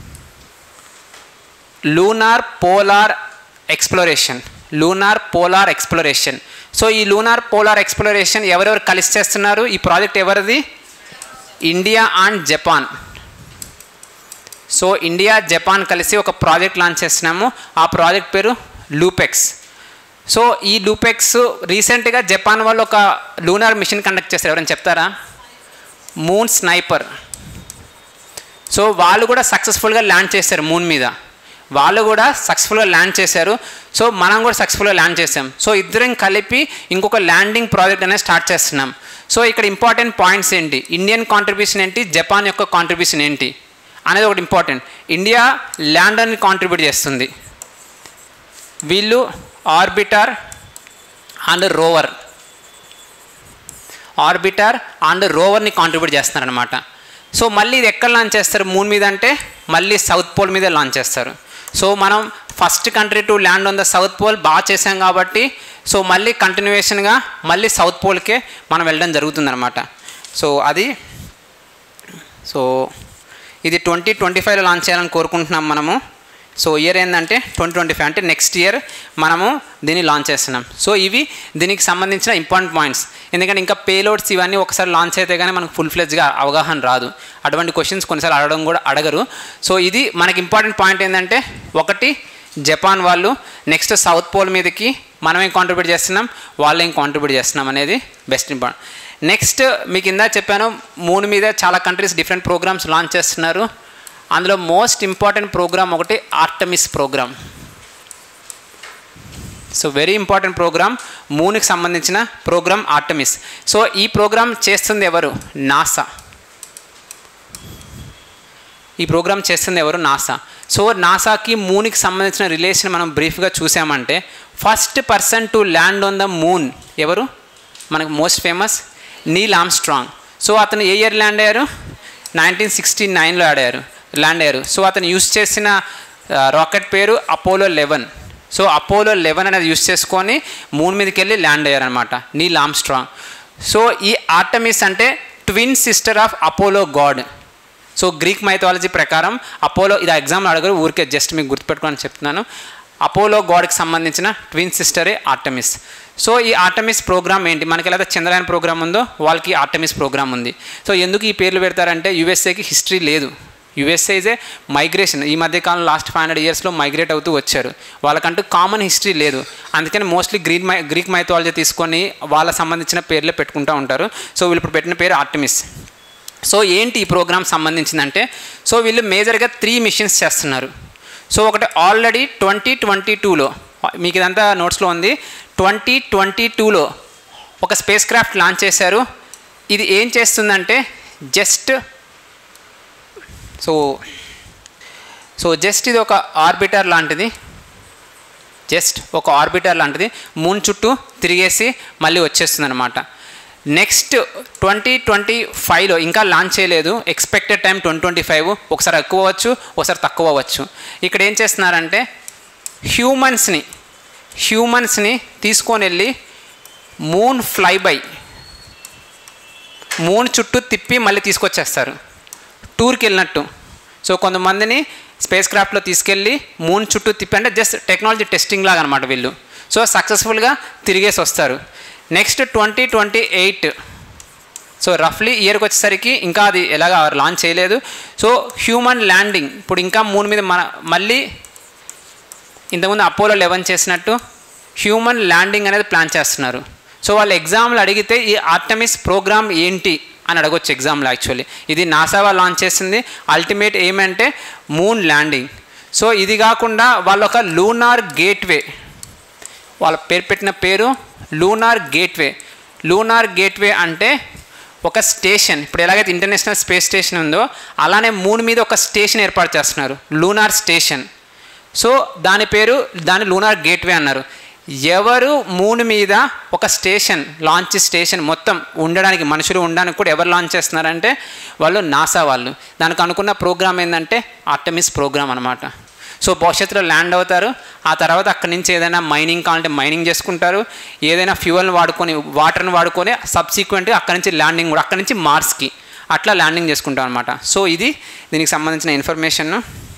lunar polar exploration. Lunar polar exploration. So ఈ లూనార్ పోలార్ ఎక్స్ప్లోరేషన్ ఎవరెవరు కలిసి చేస్తున్నారు? ఈ ప్రాజెక్ట్ ఎవరిది? India and Japan. So India Japan కలిసి ఒక ప్రాజెక్ట్ లాంచ్ చేస్తున్నాము. ఆ ప్రాజెక్ట్ పేరు లూపెక్స్. సో ఈ లూపెక్స్ రీసెంట్గా జపాన్ వాళ్ళు ఒక లూనార్ మిషన్ కండక్ట్ చేస్తారు. ఎవరైనా చెప్తారా? Moon sniper. సో వాళ్ళు కూడా సక్సెస్ఫుల్గా ల్యాండ్ చేశారు మూన్ మీద. వాళ్ళు కూడా సక్సెస్ఫుల్గా ల్యాండ్ చేశారు. సో మనం కూడా సక్సెస్ఫుల్గా ల్యాండ్ చేసాం. సో ఇద్దరం కలిపి ఇంకొక ల్యాండింగ్ ప్రాజెక్ట్ అనేది స్టార్ట్ చేస్తున్నాం. సో ఇక్కడ ఇంపార్టెంట్ పాయింట్స్ ఏంటి, ఇండియన్ కాంట్రిబ్యూషన్ ఏంటి, జపాన్ యొక్క కాంట్రిబ్యూషన్ ఏంటి అనేది ఒకటి ఇంపార్టెంట్. ఇండియా ల్యాండర్ని కాంట్రిబ్యూట్ చేస్తుంది. వీళ్ళు orbiter and rover orbiter and రోవర్ని కాంట్రిబ్యూట్ చేస్తున్నారనమాట. సో మళ్ళీ ఇది ఎక్కడ లాంచ్ చేస్తారు మూన్ మీద అంటే మళ్ళీ సౌత్ పోల్ మీద లాంచ్ చేస్తారు. సో మనం first country to land on the south pole బాగా చేసాం కాబట్టి సో మళ్ళీ కంటిన్యూయేషన్గా మళ్ళీ సౌత్ పోల్కే మనం వెళ్ళడం జరుగుతుందన్నమాట. సో అది సో ఇది ట్వంటీ ట్వంటీ ఫైవ్లో లాంచ్ చేయాలని కోరుకుంటున్నాం మనము. సో ఇయర్ ఏంటంటే ట్వంటీ ట్వంటీ ఫైవ్ అంటే నెక్స్ట్ ఇయర్ మనము దీన్ని లాంచ్ చేస్తున్నాం. సో ఇవి దీనికి సంబంధించిన ఇంపార్టెంట్ పాయింట్స్. ఎందుకంటే ఇంకా పేలోడ్స్ ఇవన్నీ ఒకసారి లాంచ్ అయితే కానీ మనకు ఫుల్ ఫ్లెడ్జ్గా అవగాహన రాదు. అటువంటి క్వశ్చన్స్ కొన్నిసార్లు అడగడం కూడా అడగరు. సో ఇది మనకి ఇంపార్టెంట్ పాయింట్ ఏంటంటే ఒకటి జపాన్ వాళ్ళు, నెక్స్ట్ సౌత్ పోల్ మీదకి మనం ఏం కాంట్రిబ్యూట్ చేస్తున్నాం, వాళ్ళు ఏం కాంట్రిబ్యూట్ చేస్తున్నాం అనేది బెస్ట్ ఇంపార్టెంట్. నెక్స్ట్ మీకు ఇందా చెప్పాను మూన్ మీద చాలా కంట్రీస్ డిఫరెంట్ ప్రోగ్రామ్స్ లాంచ్ చేస్తున్నారు. అందులో మోస్ట్ ఇంపార్టెంట్ ప్రోగ్రామ్ ఒకటి Artemis program. So very important program, మూన్కి సంబంధించిన ప్రోగ్రామ్ ఆర్టమిస్. సో ఈ ప్రోగ్రామ్ చేస్తుంది ఎవరు? నాసా. ఈ ప్రోగ్రామ్ చేస్తుంది ఎవరు? నాసా. సో నాసాకి మూన్కి సంబంధించిన రిలేషన్ మనం బ్రీఫ్గా చూసామంటే first person to land on the moon ఎవరు? మనకు most famous Neil Armstrong. So అతను ఏ ఇయర్ ల్యాండ్ అయ్యారు? నైన్టీన్ సిక్స్టీ నైన్లో ఆడారు ల్యాండ్ అయ్యారు. సో అతను యూస్ చేసిన రాకెట్ పేరు Apollo eleven. So Apollo eleven అనేది యూస్ చేసుకొని మూన్ మీదకి వెళ్ళి ల్యాండ్ అయ్యారనమాట నీల్ ఆర్మ్స్ట్రాంగ్. సో ఈ ఆర్టమిస్ అంటే twin sister of Apollo god. So Greek mythology ప్రకారం అపోలో, ఇది ఎగ్జామ్లో అడగరు, ఊరికే జస్ట్ మీకు గుర్తుపెట్టుకోని చెప్తున్నాను. అపోలో గాడ్కి సంబంధించిన ట్విన్ సిస్టరే ఆర్టమిస్. సో ఈ ఆర్టమిస్ ప్రోగ్రామ్ ఏంటి? మనకి ఎలా చంద్రయాన్ ప్రోగ్రామ్ ఉందో వాళ్ళకి ఆర్టమిస్ ప్రోగ్రామ్ ఉంది. సో ఎందుకు ఈ పేర్లు పెడతారంటే యూఎస్ఏకి హిస్టరీ లేదు. USA is a migration. ఈ మధ్యకాలం లాస్ట్ ఫైవ్ హండ్రెడ్ ఇయర్స్లో మైగ్రేట్ అవుతూ వచ్చారు. వాళ్ళకంటూ కామన్ హిస్టరీ లేదు. అందుకని mostly Greek my Greek mythology తీసుకొని వాళ్ళ సంబంధించిన పేర్లే పెట్టుకుంటూ ఉంటారు. సో వీళ్ళు ఇప్పుడు పెట్టిన పేరు ఆర్టమిస్. సో ఏంటి ఈ ప్రోగ్రామ్ సంబంధించిందంటే సో వీళ్ళు మేజర్గా త్రీ మిషన్స్ చేస్తున్నారు. సో ఒకటి ఆల్రెడీ ట్వంటీ ట్వంటీ టూలో మీకు ఇదంతా నోట్స్లో ఉంది. ట్వంటీ ట్వంటీ టూలో ఒక స్పేస్ క్రాఫ్ట్ లాంచ్ చేశారు. ఇది ఏం చేస్తుందంటే జస్ట్ సో సో జస్ట్ ఇది ఒక ఆర్బిటర్ లాంటిది. జస్ట్ ఒక ఆర్బిటర్ లాంటిది మూన్ చుట్టూ తిరిగేసి మళ్ళీ వచ్చేస్తుంది అనమాట. నెక్స్ట్ ట్వంటీ ట్వంటీ ఫైవ్లో ఇంకా లాంచ్ చేయలేదు. Expected time twenty twenty five. ఒకసారి ఎక్కువ అవ్వచ్చు, ఒకసారి తక్కువ అవ్వచ్చు. ఇక్కడ ఏం చేస్తున్నారంటే హ్యూమన్స్ని హ్యూమన్స్ని తీసుకొని వెళ్ళి మూన్ ఫ్లై బై మూన్ చుట్టూ తిప్పి మళ్ళీ తీసుకొచ్చేస్తారు టూర్కి వెళ్ళినట్టు. సో కొంతమందిని స్పేస్ క్రాఫ్ట్లో తీసుకెళ్ళి మూన్ చుట్టూ తిప్పి అంటే జస్ట్ టెక్నాలజీ టెస్టింగ్ లాగా అనమాట వీళ్ళు. సో సక్సెస్ఫుల్గా తిరిగేసి వస్తారు. Next twenty twenty eight so రఫ్లీ ఇయర్కి వచ్చేసరికి ఇంకా అది ఎలాగ లాంచ్ చేయలేదు. సో హ్యూమన్ ల్యాండింగ్ ఇప్పుడు ఇంకా మూన్ మీద మన మళ్ళీ ఇంతకుముందు అపోలో లెవెన్ చేసినట్టు హ్యూమన్ ల్యాండింగ్ అనేది ప్లాన్ చేస్తున్నారు. సో వాళ్ళు ఎగ్జామ్లో అడిగితే ఈ ఆర్టమిస్ ప్రోగ్రామ్ ఏంటి అని అడగొచ్చు ఎగ్జామ్లో. యాక్చువల్లీ ఇది నాసా వాళ్ళు లాంచ్ చేసింది. అల్టిమేట్ ఏమంటే మూన్ ల్యాండింగ్. సో ఇది కాకుండా వాళ్ళ ఒక లూనార్ గేట్వే, వాళ్ళ పేరు పెట్టిన పేరు లూనార్ గేట్వే. లూనార్ గేట్వే అంటే ఒక స్టేషన్. ఇప్పుడు ఎలాగైతే ఇంటర్నేషనల్ స్పేస్ స్టేషన్ ఉందో అలానే మూన్ మీద ఒక స్టేషన్ ఏర్పాటు చేస్తున్నారు, లూనార్ స్టేషన్. సో దాని పేరు దాని లూనార్ గేట్వే అన్నారు. ఎవరు మూన్ మీద ఒక స్టేషన్ లాంచ్ స్టేషన్ మొత్తం ఉండడానికి మనుషులు ఉండడానికి కూడా ఎవరు లాంచ్ చేస్తున్నారంటే వాళ్ళు నాసా వాళ్ళు. దానికి అనుకున్న ప్రోగ్రామ్ ఏంటంటే ఆర్టెమిస్ ప్రోగ్రామ్ అనమాట. సో భవిష్యత్తులో ల్యాండ్ అవుతారు. ఆ తర్వాత అక్కడి నుంచి ఏదైనా మైనింగ్ కావాలంటే మైనింగ్ చేసుకుంటారు, ఏదైనా ఫ్యూయల్ని వాడుకొని వాటర్ని వాడుకొని సబ్సిక్వెంట్గా అక్కడి నుంచి ల్యాండింగ్ కూడా అక్కడి నుంచి మార్స్కి అట్లా ల్యాండింగ్ చేసుకుంటాం అనమాట. సో ఇది దీనికి సంబంధించిన ఇన్ఫర్మేషన్.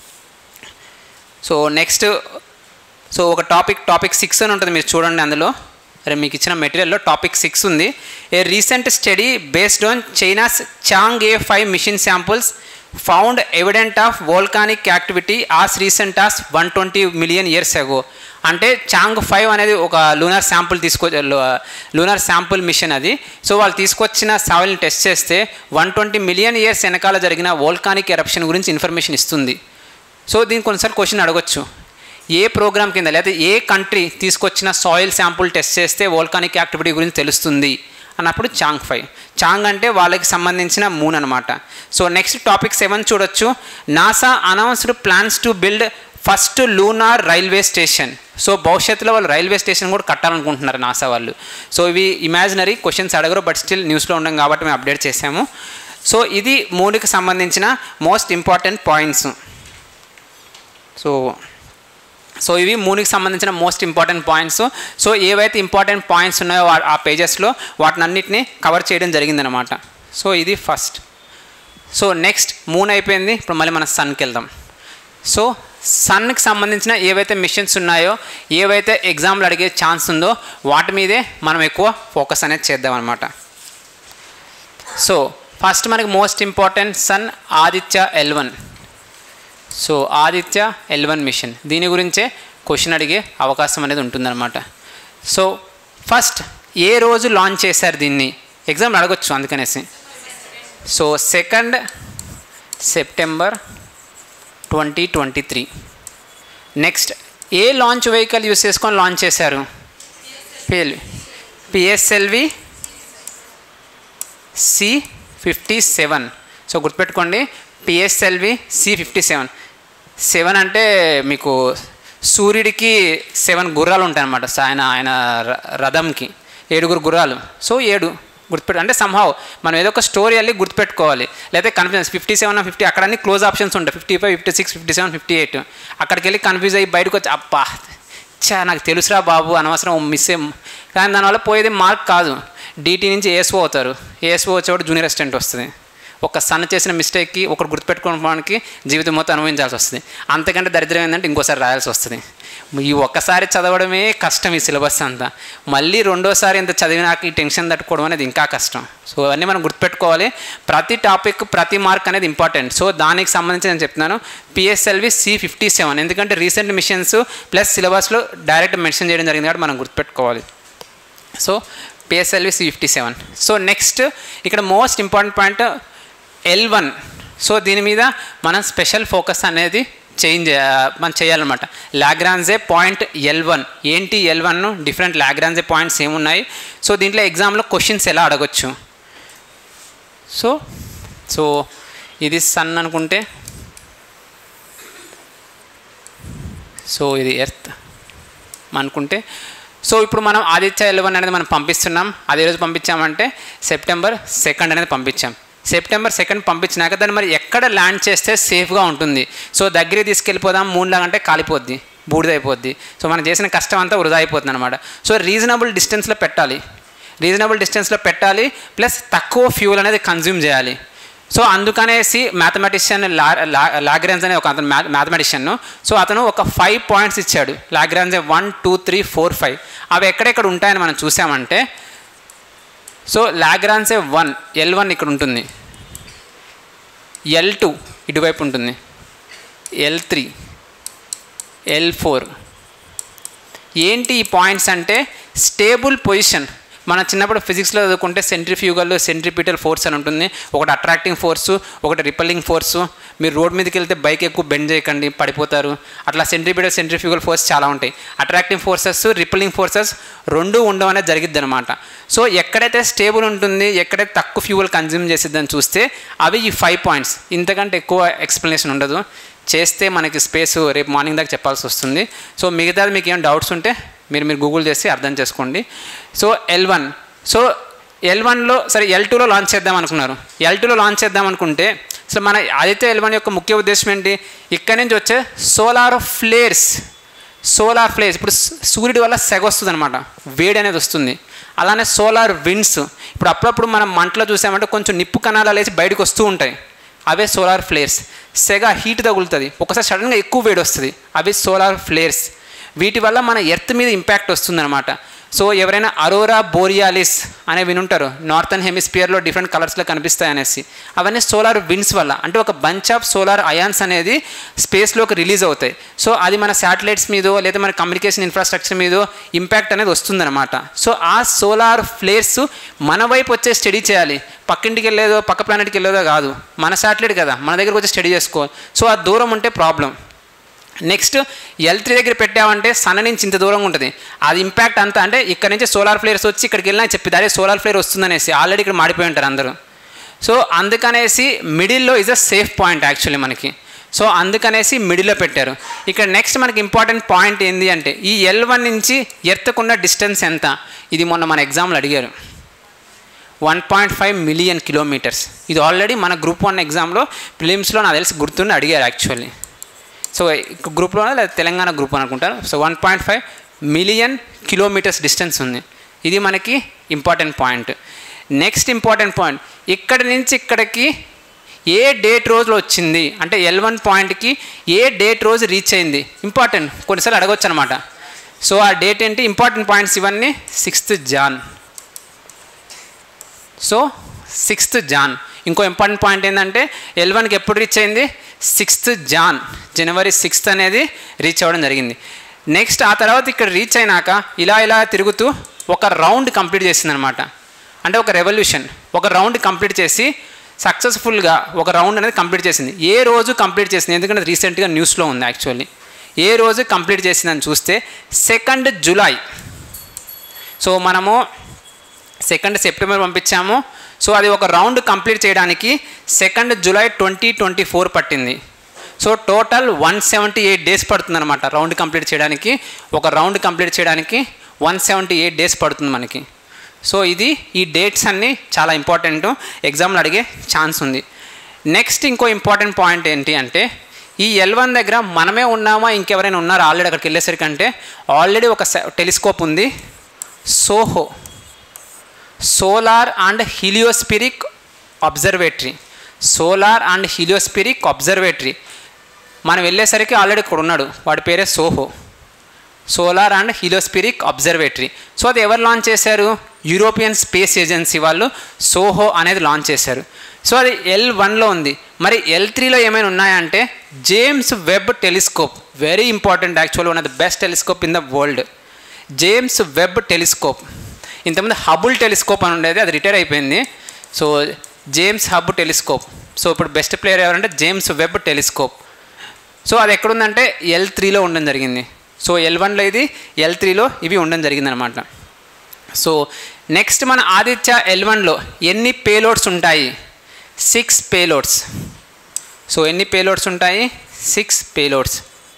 సో నెక్స్ట్ సో ఒక టాపిక్ టాపిక్ సిక్స్ అని ఉంటుంది, మీరు చూడండి అందులో అరే మీకు ఇచ్చిన మెటీరియల్లో టాపిక్ సిక్స్ ఉంది. A recent study based on China's Chang'e five mission samples found evident of volcanic activity as recent as one twenty million years ago. అంటే చాంగ్ ఫైవ్ అనేది ఒక లూనార్ శాంపుల్ తీసుకో లూనార్ శాంపుల్ మిషన్ అది. So వాళ్ళు తీసుకొచ్చిన సాయిల్ని test చేస్తే one twenty million years వెనకాల జరిగిన వోల్కానిక్ ఎరప్షన్ గురించి ఇన్ఫర్మేషన్ ఇస్తుంది. సో దీనికి కొన్నిసార్లు క్వశ్చన్ అడగొచ్చు, ఏ ప్రోగ్రామ్ కింద లేదా ఏ కంట్రీ తీసుకొచ్చిన సాయిల్ శాంపుల్ టెస్ట్ చేస్తే వోల్కానిక్ యాక్టివిటీ గురించి తెలుస్తుంది అన్నప్పుడు చాంగ్ ఫైవ్. చాంగ్ అంటే వాళ్ళకి సంబంధించిన మూన్ అనమాట. సో నెక్స్ట్ టాపిక్ సెవెన్ చూడొచ్చు. NASA announced plans to build first lunar railway station. So భవిష్యత్తులో వాళ్ళు రైల్వే స్టేషన్ కూడా కట్టాలనుకుంటున్నారు నాసా వాళ్ళు. సో ఇవి ఇమాజినరీ క్వశ్చన్స్ అడగరు, బట్ స్టిల్ న్యూస్లో ఉన్నాం కాబట్టి మేము అప్డేట్ చేసాము. సో ఇది మూడుకి సంబంధించిన most important points. So so ఇవి మూడుకి సంబంధించిన మోస్ట్ ఇంపార్టెంట్ పాయింట్స్. సో ఏవైతే ఇంపార్టెంట్ పాయింట్స్ ఉన్నాయో ఆ పేజెస్లో వాటిని అన్నిటిని కవర్ చేయడం జరిగిందనమాట. సో ఇది ఫస్ట్. సో నెక్స్ట్ మూన్ అయిపోయింది, ఇప్పుడు మళ్ళీ మన సన్కి వెళ్దాం. సో సన్కి సంబంధించిన ఏవైతే మిషన్స్ ఉన్నాయో ఏవైతే ఎగ్జామ్లు అడిగే ఛాన్స్ ఉందో వాటి మీదే మనం ఎక్కువ ఫోకస్ అనేది చేద్దాం అనమాట. సో ఫస్ట్ మనకి most important sun Aditya L one. So Aditya L one mission దీని గురించే క్వశ్చన్ అడిగే అవకాశం అనేది ఉంటుందన్నమాట. సో ఫస్ట్ ఏ రోజు లాంచ్ చేశారు దీన్ని, ఎగ్జామ్ అడగొచ్చు అందుకనేసి. So second September twenty twenty three. Next ఏ లాంచ్ వెహికల్ యూస్ చేసుకొని లాంచ్ చేశారు, PL PSLV C fifty seven. So గుర్తుపెట్టుకోండి PSLV C fifty seven. Seven అంటే మీకు సూర్యుడికి సెవెన్ గుర్రాలు ఉంటాయి అన్నమాట. ఆయన ఆయన రథంకి ఏడుగురు గుర్రాలు. సో ఏడు గుర్తుపెట్టు అంటే సంహావ్ మనం ఏదో ఒక స్టోరీ వెళ్ళి గుర్తుపెట్టుకోవాలి. లేకపోతే కన్ఫ్యూజన్ ఫిఫ్టీ సెవెన్ ఫిఫ్టీ అక్కడ అన్ని క్లోజ్ ఆప్షన్స్ ఉంటాయి, fifty five fifty six fifty seven fifty eight అక్కడికి వెళ్ళి కన్ఫ్యూజ్ అయ్యి బయటకు వచ్చి అబ్బా చా నాకు తెలుసురా బాబు అనవసరం మిస్ ఏం. కానీ దానివల్ల పోయేది మార్క్ కాదు, డీటీ నుంచి ఏఎస్ఓ అవుతారు, ఏఎస్ఓ వచ్చేవాడు జూనియర్ అసిస్టెంట్ వస్తుంది. ఒక సన్ చేసిన మిస్టేక్కి ఒకటి గుర్తుపెట్టుకోవడానికి జీవితం మొత్తం అనుభవించాల్సి వస్తుంది. అంతకంటే దరిద్రం ఏంటంటే ఇంకోసారి రాయాల్సి వస్తుంది. ఈ ఒక్కసారి చదవడమే కష్టం ఈ సిలబస్ అంతా, మళ్ళీ రెండోసారి ఇంత చదివినాక ఈ టెన్షన్ తట్టుకోవడం అనేది ఇంకా కష్టం. సో అవన్నీ మనం గుర్తుపెట్టుకోవాలి. ప్రతి టాపిక్ ప్రతి మార్క్ అనేది ఇంపార్టెంట్. సో దానికి సంబంధించి నేను చెప్తున్నాను పిఎస్ఎల్వి సి ఫిఫ్టీ సెవెన్ ఎందుకంటే రీసెంట్ మిషన్స్ ప్లస్ సిలబస్లో డైరెక్ట్ మెన్షన్ చేయడం జరిగింది కాబట్టి మనం గుర్తుపెట్టుకోవాలి. So PSLV C fifty seven. So next ఇక్కడ most important point L one. So దీని మీద మనం స్పెషల్ ఫోకస్ అనేది చేంజ్ మనం చేయాలన్నమాట. లాగ్రాంజే పాయింట్ ఎల్ వన్ ఏంటి, L one different Lagrange points ఏమున్నాయి, సో దీంట్లో ఎగ్జామ్లో క్వశ్చన్స్ ఎలా అడగొచ్చు. సో సో ఇది సన్ అనుకుంటే, సో ఇది ఎర్త్ అనుకుంటే, సో ఇప్పుడు మనం ఆదిత్య ఎల్ వన్ అనేది మనం పంపిస్తున్నాం. అదే రోజు పంపించామంటే సెప్టెంబర్ సెకండ్ అనేది పంపించాం. సెప్టెంబర్ సెకండ్ పంపించినాక దాన్ని మరి ఎక్కడ ల్యాండ్ చేస్తే సేఫ్గా ఉంటుంది. సో దగ్గరికి తీసుకెళ్ళిపోదాం మూన్లాగా అంటే కాలిపోద్ది, బూడిదైపోద్ది. సో మనం చేసిన కష్టం అంతా వృధా అయిపోతుంది అనమాట. సో రీజనబుల్ డిస్టెన్స్లో పెట్టాలి, రీజనబుల్ డిస్టెన్స్లో పెట్టాలి ప్లస్ తక్కువ ఫ్యూల్ అనేది కన్జ్యూమ్ చేయాలి. సో అందుకనేసి మ్యాథమెటిషియన్ లా లాగ్రాంజ్ అనే ఒక అతను మ్యాథమెటిషియన్, సో అతను ఒక ఫైవ్ పాయింట్స్ ఇచ్చాడు. Lagrange one two three four five అవి ఎక్కడెక్కడ ఉంటాయని మనం చూసామంటే, so Lagrange one L one ఇక్కడ ఉంటుంది, ఎల్ టూ ఇటువైపు ఉంటుంది, ఎల్ త్రీ ఎల్ ఫోర్. ఏంటి ఈ పాయింట్స్ అంటే స్టేబుల్ పొజిషన్. మన చిన్నప్పుడు ఫిజిక్స్లో చదువుకుంటే సెంట్రిఫ్యూగల్ సెంట్రిపిటల్ ఫోర్స్ అని ఉంటుంది, ఒకటి అట్రాక్టింగ్ ఫోర్సు ఒకటి రిపల్లింగ్ ఫోర్సు. మీరు రోడ్ మీదకి వెళ్తే బైక్ ఎక్కువ బెండ్ చేయకండి పడిపోతారు. అట్లా సెంట్రిపిటల్ సెంట్రిఫ్యూగల్ ఫోర్స్ చాలా ఉంటాయి. అట్రాక్టింగ్ ఫోర్సెస్ రిపల్లింగ్ ఫోర్సెస్ రెండు ఉండవు అనేది జరిగిద్ది అనమాట. సో ఎక్కడైతే స్టేబుల్ ఉంటుంది, ఎక్కడైతే తక్కువ ఫ్యూయల్ కన్జ్యూమ్ చేసిద్దని చూస్తే అవి ఈ ఫైవ్ పాయింట్స్. ఇంతకంటే ఎక్కువ ఎక్స్ప్లెనేషన్ ఉండదు, చేస్తే మనకి స్పేస్ రేపు మార్నింగ్ దాకా చెప్పాల్సి వస్తుంది. సో మిగతాది మీకు ఏమైనా డౌట్స్ ఉంటే మీరు మీరు గూగుల్ చేసి అర్థం చేసుకోండి. So L one so L వన్లో సరే ఎల్ టూలో లాంచ్ చేద్దాం అనుకున్నారు. ఎల్ టూలో లాంచ్ చేద్దాం అనుకుంటే అసలు మన ఆదిత్య ఎల్ వన్ యొక్క ముఖ్య ఉద్దేశం ఏంటి? ఇక్కడి నుంచి వచ్చే సోలార్ ఫ్లేర్స్ సోలార్ ఫ్లేర్స్ ఇప్పుడు సూర్యుడి వల్ల సెగ వస్తుంది అనమాట, వేడి అనేది వస్తుంది. అలానే సోలార్ విండ్స్, ఇప్పుడు అప్పుడప్పుడు మనం మంటలో చూసామంటే కొంచెం నిప్పు కణాలు లేచి బయటకు వస్తూ ఉంటాయి, అవే సోలార్ ఫ్లేర్స్. సెగ హీట్ తగులుతుంది, ఒకసారి సడన్గా ఎక్కువ వేడి వస్తుంది, అవి సోలార్ ఫ్లేర్స్. వీటి వల్ల మన ఎర్త్ మీద ఇంపాక్ట్ వస్తుందన్నమాట. సో ఎవరైనా అరోరా బోరియాలిస్ అనే వినుంటారు, నార్థన్ హెమిస్ఫియర్లో డిఫరెంట్ కలర్స్లో కనిపిస్తాయి అనేసి, అవన్నీ సోలార్ విండ్స్ వల్ల, అంటే ఒక బంచ్ ఆఫ్ సోలార్ అయాన్స్ అనేది స్పేస్లోకి రిలీజ్ అవుతాయి. సో అది మన శాటిలైట్స్ మీదో లేదా మన కమ్యూనికేషన్ ఇన్ఫ్రాస్ట్రక్చర్ మీదో ఇంపాక్ట్ అనేది వస్తుందన్నమాట. సో ఆ సోలార్ ఫ్లేర్స్ మన వైపు వచ్చే స్టడీ చేయాలి, పక్కింటికి వెళ్ళేదో పక్క ప్లానెట్కి వెళ్ళేదో కాదు, మన శాటిలైట్ కదా మన దగ్గరకు వచ్చి స్టడీ చేసుకోవాలి. సో ఆ దూరం ఉంటే ప్రాబ్లం. నెక్స్ట్ ఎల్ త్రీ దగ్గర పెట్టామంటే సన్ నుంచి ఇంత దూరంగా ఉంటుంది, అది ఇంపాక్ట్ అంతా అంటే ఇక్కడ నుంచి సోలార్ ఫ్లేర్స్ వచ్చి ఇక్కడికి వెళ్ళినా చెప్పి అదే సోలార్ ఫ్లేర్ వస్తుందనేసి ఆల్రెడీ ఇక్కడ మాడిపోయి ఉంటారు అందరూ. సో అందుకనేసి మిడిల్లో is a safe point actually మనకి. సో అందుకనేసి మిడిల్లో పెట్టారు. ఇక్కడ నెక్స్ట్ మనకి ఇంపార్టెంట్ పాయింట్ ఏంటి అంటే ఈ ఎల్ వన్ నుంచి ఎర్త్కున్న డిస్టెన్స్ ఎంత? ఇది మొన్న మన ఎగ్జామ్లో అడిగారు, one point five million kilometres. ఇది ఆల్రెడీ మన గ్రూప్ వన్ ఎగ్జామ్లో ప్రిలిమ్స్లో నాకు తెలిసి గుర్తుండి అడిగారు యాక్చువల్లీ. సో గ్రూప్లోనే లేదా తెలంగాణ గ్రూప్ అనుకుంటారు. So one point five million kilometres distance ఉంది, ఇది మనకి important point. Next important point, ఇక్కడి నుంచి ఇక్కడికి ఏ డేట్ రోజులో వచ్చింది అంటే ఎల్ వన్ పాయింట్కి ఏ డేట్ రోజు రీచ్ అయింది, ఇంపార్టెంట్, కొన్నిసార్లు అడగొచ్చు అనమాట. సో ఆ డేట్ ఏంటి? ఇంపార్టెంట్ పాయింట్స్ ఇవన్నీ. Sixth Jan so sixth Jan ఇంకో ఇంపార్టెంట్ పాయింట్ ఏంటంటే ఎల్ వన్కి ఎప్పుడు రీచ్ అయింది? సిక్స్త్ జాన్ జనవరి సిక్స్త్ అనేది రీచ్ అవ్వడం జరిగింది. నెక్స్ట్ ఆ తర్వాత ఇక్కడ రీచ్ అయినాక ఇలా ఇలా తిరుగుతూ ఒక రౌండ్ కంప్లీట్ చేసింది అనమాట. అంటే ఒక రెవల్యూషన్, ఒక రౌండ్ కంప్లీట్ చేసి సక్సెస్ఫుల్గా ఒక రౌండ్ అనేది కంప్లీట్ చేసింది. ఏ రోజు కంప్లీట్ చేసింది? ఎందుకంటే రీసెంట్గా న్యూస్లో ఉంది యాక్చువల్లీ. ఏ రోజు కంప్లీట్ చేసిందని చూస్తే సెకండ్ జూలై. సో మనము సెకండ్ సెప్టెంబర్ పంపించాము. సో అది ఒక రౌండ్ కంప్లీట్ చేయడానికి second July twenty twenty four పట్టింది. So total one seventy eight days పడుతుంది అనమాట రౌండ్ కంప్లీట్ చేయడానికి. ఒక రౌండ్ కంప్లీట్ చేయడానికి వన్ సెవెంటీ ఎయిట్ డేస్ పడుతుంది మనకి. సో ఇది ఈ డేట్స్ అన్నీ చాలా ఇంపార్టెంట్, ఎగ్జామ్లో అడిగే ఛాన్స్ ఉంది. నెక్స్ట్ ఇంకో ఇంపార్టెంట్ పాయింట్ ఏంటి అంటే ఈ ఎల్ వన్ దగ్గర మనమే ఉన్నామా ఇంకెవరైనా ఉన్నారా ఆల్రెడీ అక్కడికి వెళ్ళేసరికి అంటే ఆల్రెడీ ఒక టెలిస్కోప్ ఉంది, SOHO solar and heliospheric observatory. Solar and heliospheric observatory మనం వెళ్ళేసరికి ఆల్రెడీ ఇక్కడ ఉన్నాడు, వాడి పేరే SOHO, solar and heliospheric observatory. So అది ఎవరు లాంచ్ చేశారు? యూరోపియన్ స్పేస్ ఏజెన్సీ వాళ్ళు సోహో అనేది లాంచ్ చేశారు. సో అది ఎల్ వన్లో ఉంది. మరి ఎల్ త్రీలో ఏమైనా ఉన్నాయంటే James Webb telescope, very important actual, one of the best telescope in the world. James Webb telescope. ఇంతకుముందు హబుల్ టెలిస్కోప్ అని ఉండేది, అది రిటైర్ అయిపోయింది. So James hub telescope. So ఇప్పుడు బెస్ట్ ప్లేయర్ ఎవరంటే జేమ్స్ వెబ్ టెలిస్కోప్. సో అది ఎక్కడుందంటే L త్రీలో ఉండడం జరిగింది. సో ఎల్ వన్లో ఇది, ఎల్ త్రీలో ఇవి ఉండడం జరిగిందనమాట. సో నెక్స్ట్ మన ఆదిత్య ఎల్ వన్లో ఎన్ని పేలోడ్స్ ఉంటాయి? Six payloads. సో ఎన్ని పేలోడ్స్ ఉంటాయి? Six payloads.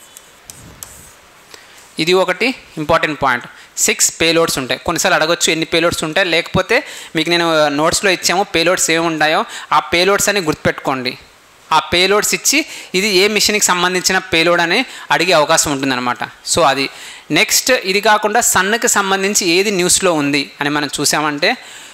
ఇది ఒకటి ఇంపార్టెంట్ పాయింట్, సిక్స్ పేలోడ్స్ ఉంటాయి. కొన్నిసార్లు అడగొచ్చు ఎన్ని పేలోడ్స్ ఉంటాయి, లేకపోతే మీకు నేను నోట్స్లో ఇచ్చాము పేలోడ్స్ ఏమి ఉంటాయో ఆ పేలోడ్స్ అని గుర్తుపెట్టుకోండి. ఆ పేలోడ్స్ ఇచ్చి ఇది ఏ మిషన్కి సంబంధించిన పేలోడ్ అని అడిగే అవకాశం ఉంటుందన్నమాట. సో అది నెక్స్ట్. ఇది కాకుండా సన్కి సంబంధించి ఏది న్యూస్లో ఉంది అని మనం చూసామంటే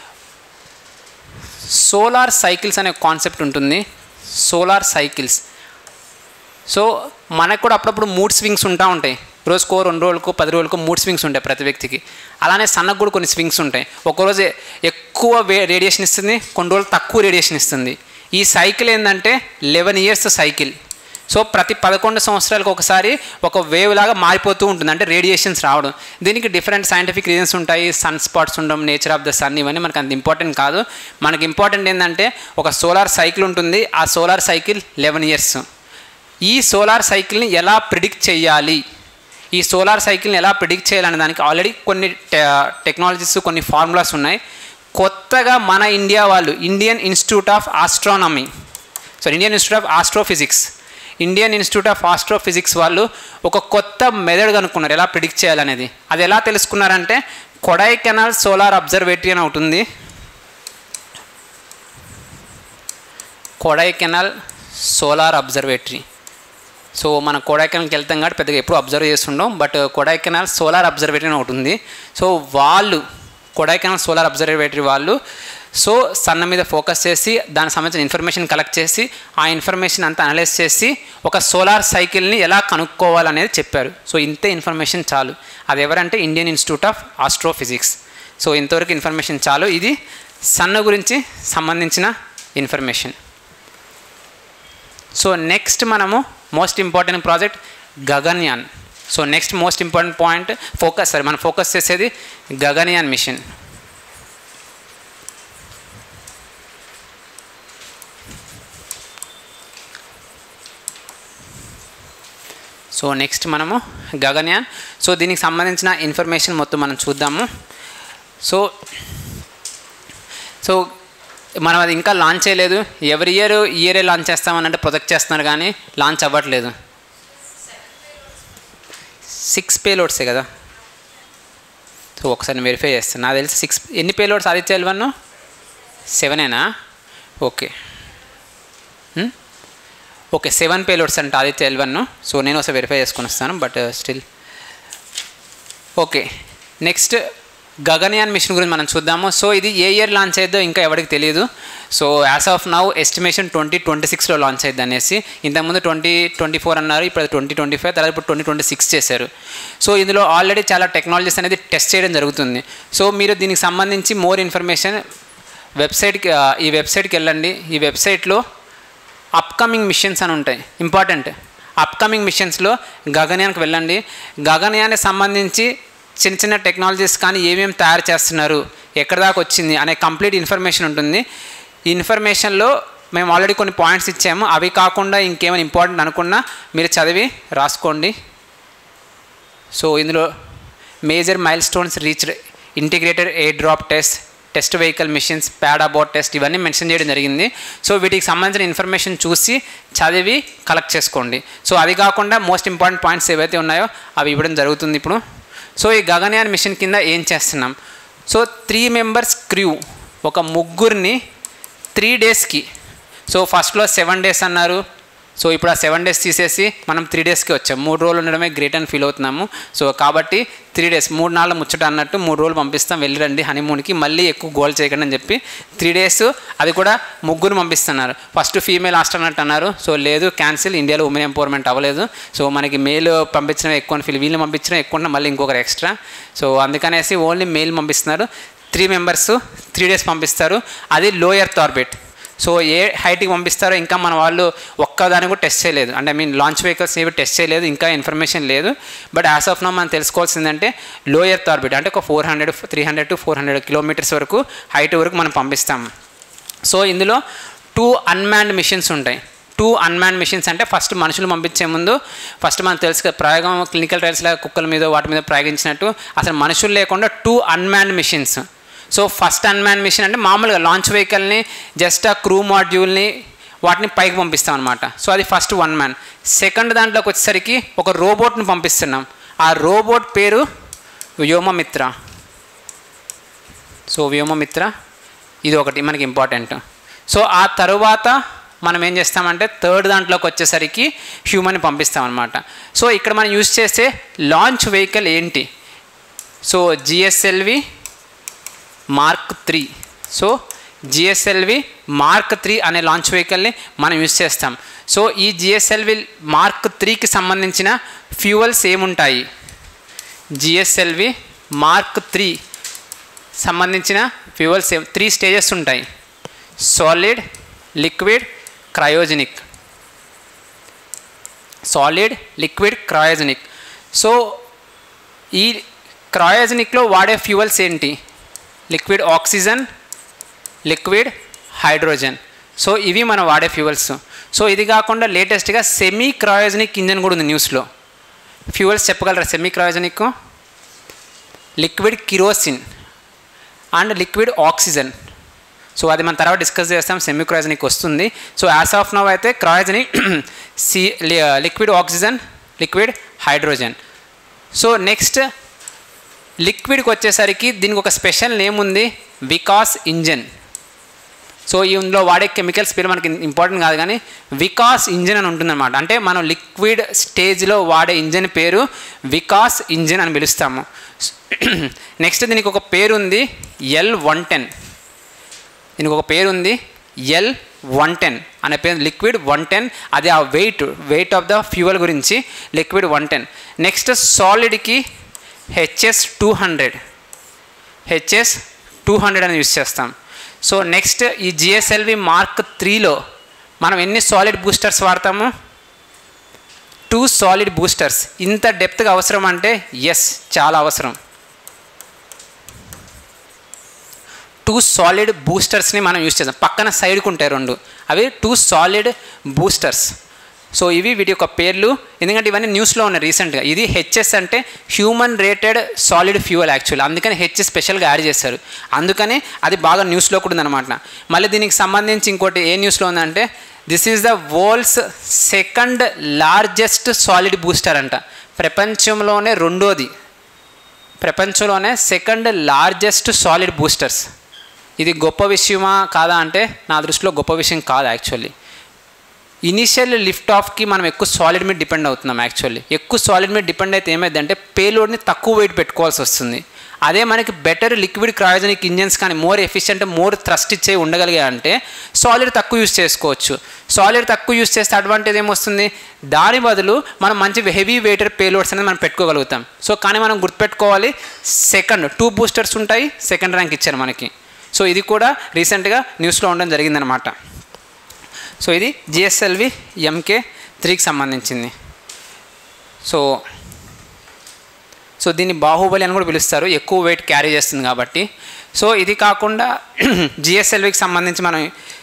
సోలార్ సైకిల్స్ అనే కాన్సెప్ట్ ఉంటుంది. Solar cycles. సో మనకు కూడా అప్పుడప్పుడు మూడ్ స్వింగ్స్ ఉంటా ఉంటాయి, రోజుకో రెండు రోజులకు పది రోజులకు మూడ్ స్వింగ్స్ ఉంటాయి ప్రతి వ్యక్తికి. అలానే సన్నకు కూడా కొన్ని స్వింగ్స్ ఉంటాయి. ఒకరోజు ఎక్కువ వే రేడియేషన్ ఇస్తుంది, కొన్ని రోజులు తక్కువ రేడియేషన్ ఇస్తుంది. ఈ సైకిల్ ఏంటంటే లెవెన్ ఇయర్స్ సైకిల్. సో ప్రతి పదకొండు సంవత్సరాలకు ఒకసారి ఒక వేవ్ లాగా మారిపోతూ ఉంటుంది, అంటే రేడియేషన్స్ రావడం. దీనికి డిఫరెంట్ సైంటిఫిక్ రీజన్స్ ఉంటాయి, సన్ స్పాట్స్ ఉండడం, నేచర్ ఆఫ్ ద సన్, ఇవన్నీ మనకు అంత ఇంపార్టెంట్ కాదు. మనకి ఇంపార్టెంట్ ఏంటంటే ఒక సోలార్ సైకిల్ ఉంటుంది, ఆ సోలార్ సైకిల్ లెవెన్ ఇయర్స్. ఈ సోలార్ సైకిల్ని ఎలా ప్రిడిక్ట్ చేయాలి, ఈ సోలార్ సైకిల్ని ఎలా ప్రిడిక్ట్ చేయాలనే దానికి ఆల్రెడీ కొన్ని టెక్నాలజీస్, కొన్ని ఫార్ములాస్ ఉన్నాయి. కొత్తగా మన ఇండియా వాళ్ళు Indian institute of astronomy, so Indian institute of astrophysics, Indian institute of astrophysics వాళ్ళు ఒక కొత్త మెథడ్ కనుక్కున్నారు ఎలా ప్రిడిక్ట్ చేయాలనేది. అది ఎలా తెలుసుకున్నారంటే కొడైకెనాల్ సోలార్ అబ్జర్వేటరీ అని ఒకటి ఉంది. Kodaikanal solar observatory. సో మనం కొడైకెనాల్కి వెళ్తాం కాబట్టి పెద్దగా ఎప్పుడు అబ్జర్వ్ చేస్తుండం, బట్ కొడైకెనాల్ సోలార్ అబ్జర్వేటరీ అని ఒకటి ఉంది. సో వాళ్ళు కొడైకెనాల్ సోలార్ అబ్జర్వేటరీ వాళ్ళు సో సన్ మీద ఫోకస్ చేసి దానికి సంబంధించిన ఇన్ఫర్మేషన్ కలెక్ట్ చేసి ఆ ఇన్ఫర్మేషన్ అంతా అనలైజ్ చేసి ఒక సోలార్ సైకిల్ని ఎలా కనుక్కోవాలనేది చెప్పారు. సో ఇంతే ఇన్ఫర్మేషన్ చాలు. అది ఎవరంటే Indian institute of astrophysics. So ఇంతవరకు ఇన్ఫర్మేషన్ చాలు. ఇది సన్ గురించి సంబంధించిన ఇన్ఫర్మేషన్. సో నెక్స్ట్ మనము most important project Gaganyaan. So next most important point focus సరే మనం ఫోకస్ చేసేది గగన్యాన్ మిషన్. సో నెక్స్ట్ మనము గగన్యాన్. సో దీనికి సంబంధించిన ఇన్ఫర్మేషన్ మొత్తం మనం చూద్దాము. సో సో మనం అది ఇంకా లాంచ్ చేయలేదు. ఎవరి ఇయర్ ఇయరే లాంచ్ చేస్తామని అంటే ప్రొజెక్ట్ చేస్తున్నారు కానీ లాంచ్ అవ్వట్లేదు. సిక్స్ పేలోడ్సే కదా. సో ఒకసారి వెరిఫై చేస్తాను. నాకు తెలిసి సిక్స్ ఎన్ని పేలోడ్స్ ఆదిత్య ఎల్ వన్ సెవెనేనా? ఓకే ఓకే సెవెన్ పేలోడ్స్ అంటే ఆదిత్య ఎల్ వన్. సో నేను ఒకసారి వెరిఫై చేసుకొని వస్తాను, but still okay. Next Gaganyaan mission గురించి మనం చూద్దాము. సో ఇది ఏ ఇయర్ లాంచ్ అయ్యిద్దో ఇంకా ఎవరికి తెలియదు. So as of now estimation twenty twenty సిక్స్లో లాంచ్ అయ్యిద్ది అనేసి. ఇంతకుముందు ట్వంటీ ట్వంటీ ఫోర్ అన్నారు, ఇప్పుడు ట్వంటీ ట్వంటీ ఫైవ్ తర్వాత ఇప్పుడు ట్వంటీ ట్వంటీ సిక్స్ చేశారు. సో ఇందులో ఆల్రెడీ చాలా టెక్నాలజీస్ అనేది టెస్ట్ చేయడం జరుగుతుంది. సో మీరు దీనికి సంబంధించి మోర్ ఇన్ఫర్మేషన్ వెబ్సైట్కి ఈ వెబ్సైట్కి వెళ్ళండి. ఈ వెబ్సైట్లో అప్కమింగ్ మిషన్స్ అని ఉంటాయి ఇంపార్టెంట్. అప్కమింగ్ మిషన్స్లో గగన్యాన్కి వెళ్ళండి. గగన్యాన్కి సంబంధించి చిన్న చిన్న టెక్నాలజీస్ కానీ ఏమేమి తయారు చేస్తున్నారు, ఎక్కడ దాకా వచ్చింది అనే కంప్లీట్ ఇన్ఫర్మేషన్ ఉంటుంది. ఈ ఇన్ఫర్మేషన్లో మేము ఆల్రెడీ కొన్ని పాయింట్స్ ఇచ్చాము. అవి కాకుండా ఇంకేమైనా ఇంపార్టెంట్ అనుకున్నా మీరు చదివి రాసుకోండి. సో ఇందులో major milestones reached, integrated air drop test, test vehicle missions, pad abort test ఇవన్నీ మెన్షన్ చేయడం జరిగింది. సో వీటికి సంబంధించిన ఇన్ఫర్మేషన్ చూసి చదివి కలెక్ట్ చేసుకోండి. సో అది కాకుండా మోస్ట్ ఇంపార్టెంట్ పాయింట్స్ ఏవైతే ఉన్నాయో అవి ఇవ్వడం జరుగుతుంది ఇప్పుడు. సో ఈ గగన్యాన్ మిషన్ కింద ఏం చేస్తున్నాం? సో త్రీ మెంబర్స్ క్రూ, ఒక ముగ్గురిని త్రీ డేస్కి. సో ఫస్ట్లో సెవెన్ డేస్ అన్నారు. సో ఇప్పుడు ఆ సెవెన్ డేస్ తీసేసి మనం త్రీ డేస్కి వచ్చాం. మూడు రోజులు ఉండడమే గ్రేట్ అని ఫీల్ అవుతున్నాము. సో కాబట్టి త్రీ డేస్ మూడు నాలుగు ముచ్చట అన్నట్టు మూడు రోజులు పంపిస్తాం, వెళ్ళిరండి హనీమూన్కి, మళ్ళీ ఎక్కువ గోల్ చేయకండి అని చెప్పి త్రీ డేస్ అది కూడా ముగ్గురు పంపిస్తున్నారు. ఫస్ట్ ఫీమేల్ ఆస్ట్రోనట్ అన్నారు. సో లేదు, క్యాన్సిల్, ఇండియాలో ఉమెన్ ఎంపవర్మెంట్ అవ్వలేదు. సో మనకి మేల్ పంపించడం ఎక్కువ ఫీల్, వీళ్ళు పంపించడం ఎక్కువ, మళ్ళీ ఇంకొకరు ఎక్స్ట్రా. సో అందుకనేసి ఓన్లీ మేల్ పంపిస్తున్నారు. త్రీ మెంబర్స్ త్రీ డేస్ పంపిస్తారు. అది లో ఎర్త్ ఆర్బిట్. సో ఏ హైట్కి పంపిస్తారో ఇంకా మన వాళ్ళు ఒక్కదాన్ని కూడా టెస్ట్ చేయలేదు. అంటే ఐ మీన్ లాంచ్ వెహికల్స్ ఏవి టెస్ట్ చేయలేదు, ఇంకా ఇన్ఫర్మేషన్ లేదు. బట్ యాజ్ ఆఫ్ నౌ మనం తెలుసుకోవాల్సిందంటే లో ఎర్త్ ఆర్బిట్ అంటే ఒక four hundred three hundred to four hundred kilometres వరకు హైట్ వరకు మనం పంపిస్తాం. సో ఇందులో టూ అన్మ్యాన్డ్ మిషన్స్ ఉంటాయి. టూ అన్మ్యాన్డ్ మిషన్స్ అంటే ఫస్ట్ మనుషులు పంపించే ముందు ఫస్ట్ మనకు తెలుసు ప్రయోగం క్లినికల్ ట్రయల్స్లో కుక్కల మీద వాటి మీద ప్రయోగించినట్టు అసలు మనుషులు లేకుండా two unmanned missions. So first unmanned mission అంటే మామూలుగా లాంచ్ వెహికల్ని జస్ట్ ఆ క్రూ మాడ్యూల్ని వాటిని పైకి పంపిస్తాం అనమాట. సో అది ఫస్ట్ వన్ మ్యాన్. సెకండ్ దాంట్లోకి వచ్చేసరికి ఒక రోబోట్ని పంపిస్తున్నాం. ఆ రోబోట్ పేరు వ్యోమమిత్ర. సో వ్యోమమిత్ర ఇది ఒకటి మనకి ఇంపార్టెంట్. సో ఆ తరువాత మనం ఏం చేస్తామంటే థర్డ్ దాంట్లోకి వచ్చేసరికి హ్యూమన్ని పంపిస్తాం అనమాట. సో ఇక్కడ మనం యూజ్ చేసే లాంచ్ వెహికల్ ఏంటి? So GSLV mark three. So GSLV mark three అనే లాంచ్ వెహికల్ని మనం యూజ్ చేస్తాం. సో ఈ జిఎస్ఎల్వి మార్క్ త్రీకి సంబంధించిన ఫ్యూయల్స్ ఏముంటాయి? జిఎస్ఎల్వి మార్క్ త్రీ సంబంధించిన ఫ్యూయల్స్ ఏం త్రీ స్టేజెస్ ఉంటాయి: solid, liquid, cryogenic. Solid, liquid, cryogenic. So ఈ క్రయోజెనిక్లో వాడే ఫ్యూయల్స్ ఏంటి? Liquid oxygen, liquid hydrogen. So ఇవి మనం వాడే ఫ్యూయల్స్. సో ఇది కాకుండా లేటెస్ట్గా సెమీ క్రయోజెనిక్ ఇంజన్ కూడా ఉంది న్యూస్లో. ఫ్యూయల్స్ చెప్పగలరా semi cryogenic? Liquid kerosene and liquid oxygen. So అది మనం తర్వాత డిస్కస్ చేస్తాం. సెమీ క్రయోజెనిక్ వస్తుంది. సో యాజ్ ఆఫ్ నౌ అయితే క్రయోజెనిక్ సి liquid oxygen, liquid hydrogen. So next లిక్విడ్కి వచ్చేసరికి దీనికి ఒక స్పెషల్ నేమ్ ఉంది, వికాస్ ఇంజన్. సో ఇందులో వాడే కెమికల్స్ పేరు మనకి ఇంపార్టెంట్ కాదు, కానీ వికాస్ ఇంజన్ అని ఉంటుందన్నమాట. అంటే మనం లిక్విడ్ స్టేజ్లో వాడే ఇంజన్ పేరు వికాస్ ఇంజన్ అని పిలుస్తాము. నెక్స్ట్ దీనికి ఒక పేరు ఉంది, ఎల్ వన్ టెన్. దీనికి ఒక పేరు ఉంది, ఎల్ వన్ టెన్ అనే పేరు, లిక్విడ్ వన్ టెన్. అది ఆ weight weight of the fuel గురించి లిక్విడ్ వన్ టెన్. నెక్స్ట్ సాలిడ్కి HS two hundred HS two hundred అని యూజ్ చేస్తాం. సో నెక్స్ట్ ఈ జిఎస్ఎల్వి మార్క్ త్రీలో మనం ఎన్ని సాలిడ్ బూస్టర్స్ వాడతాము? Two solid boosters. ఇంత డెప్త్గా అవసరం అంటే ఎస్, చాలా అవసరం. టూ సాలిడ్ బూస్టర్స్ని మనం యూజ్ చేస్తాం. పక్కన సైడ్కి ఉంటాయి రెండు, అవి టూ సాలిడ్ బూస్టర్స్. సో ఇవి వీటి యొక్క పేర్లు, ఎందుకంటే ఇవన్నీ న్యూస్లో ఉన్నాయి రీసెంట్గా. ఇది హెచ్ఎస్ అంటే human rated solid fuel actual, అందుకని హెచ్ స్పెషల్గా యాడ్ చేశారు. అందుకని అది బాగా న్యూస్లో కూడా ఉందన్నమాట. మళ్ళీ దీనికి సంబంధించి ఇంకోటి ఏ న్యూస్లో ఉందంటే, this is the world's second largest solid booster అంట. ప్రపంచంలోనే రెండోది, ప్రపంచంలోనే సెకండ్ లార్జెస్ట్ సాలిడ్ బూస్టర్స్. ఇది గొప్ప విషయమా కాదా అంటే నా దృష్టిలో గొప్ప విషయం కాదు యాక్చువల్లీ. ఇనిషియల్ లిఫ్ట్ ఆఫ్కి మనం ఎక్కువ సాలిడ్ మీద డిపెండ్ అవుతున్నాం. యాక్చువల్లీ ఎక్కువ సాలిడ్ మీద డిపెండ్ అయితే ఏమైందంటే పేలోడ్ని తక్కువ వెయిట్ పెట్టుకోవాల్సి వస్తుంది. అదే మనకి బెటర్ లిక్విడ్ క్రయోజనిక్ ఇంజన్స్ కానీ మోర్ ఎఫిషియెంట్, మోర్ థ్రస్ట్ ఇచ్చే ఉండగలిగా అంటే సాలిడ్ తక్కువ యూజ్ చేసుకోవచ్చు. సాలిడ్ తక్కువ యూజ్ చేస్తే అడ్వాంటేజ్ ఏమొస్తుంది? దాని బదులు మనం మంచి హెవీ వెయిటెడ్ పేలోడ్స్ అనేది మనం పెట్టుకోగలుగుతాం. సో కానీ మనం గుర్తుపెట్టుకోవాలి, సెకండ్ టూ బూస్టర్స్ ఉంటాయి, సెకండ్ ర్యాంక్ ఇచ్చారు మనకి. సో ఇది కూడా రీసెంట్గా న్యూస్లో ఉండడం జరిగిందనమాట. సో ఇది జిఎస్ఎల్వి ఎంకే త్రీకి సంబంధించింది. సో సో దీన్ని బాహుబలి అని కూడా పిలుస్తారు, ఎక్కువ వెయిట్ క్యారీ చేస్తుంది కాబట్టి. సో ఇది కాకుండా జిఎస్ఎల్వికి సంబంధించి మనం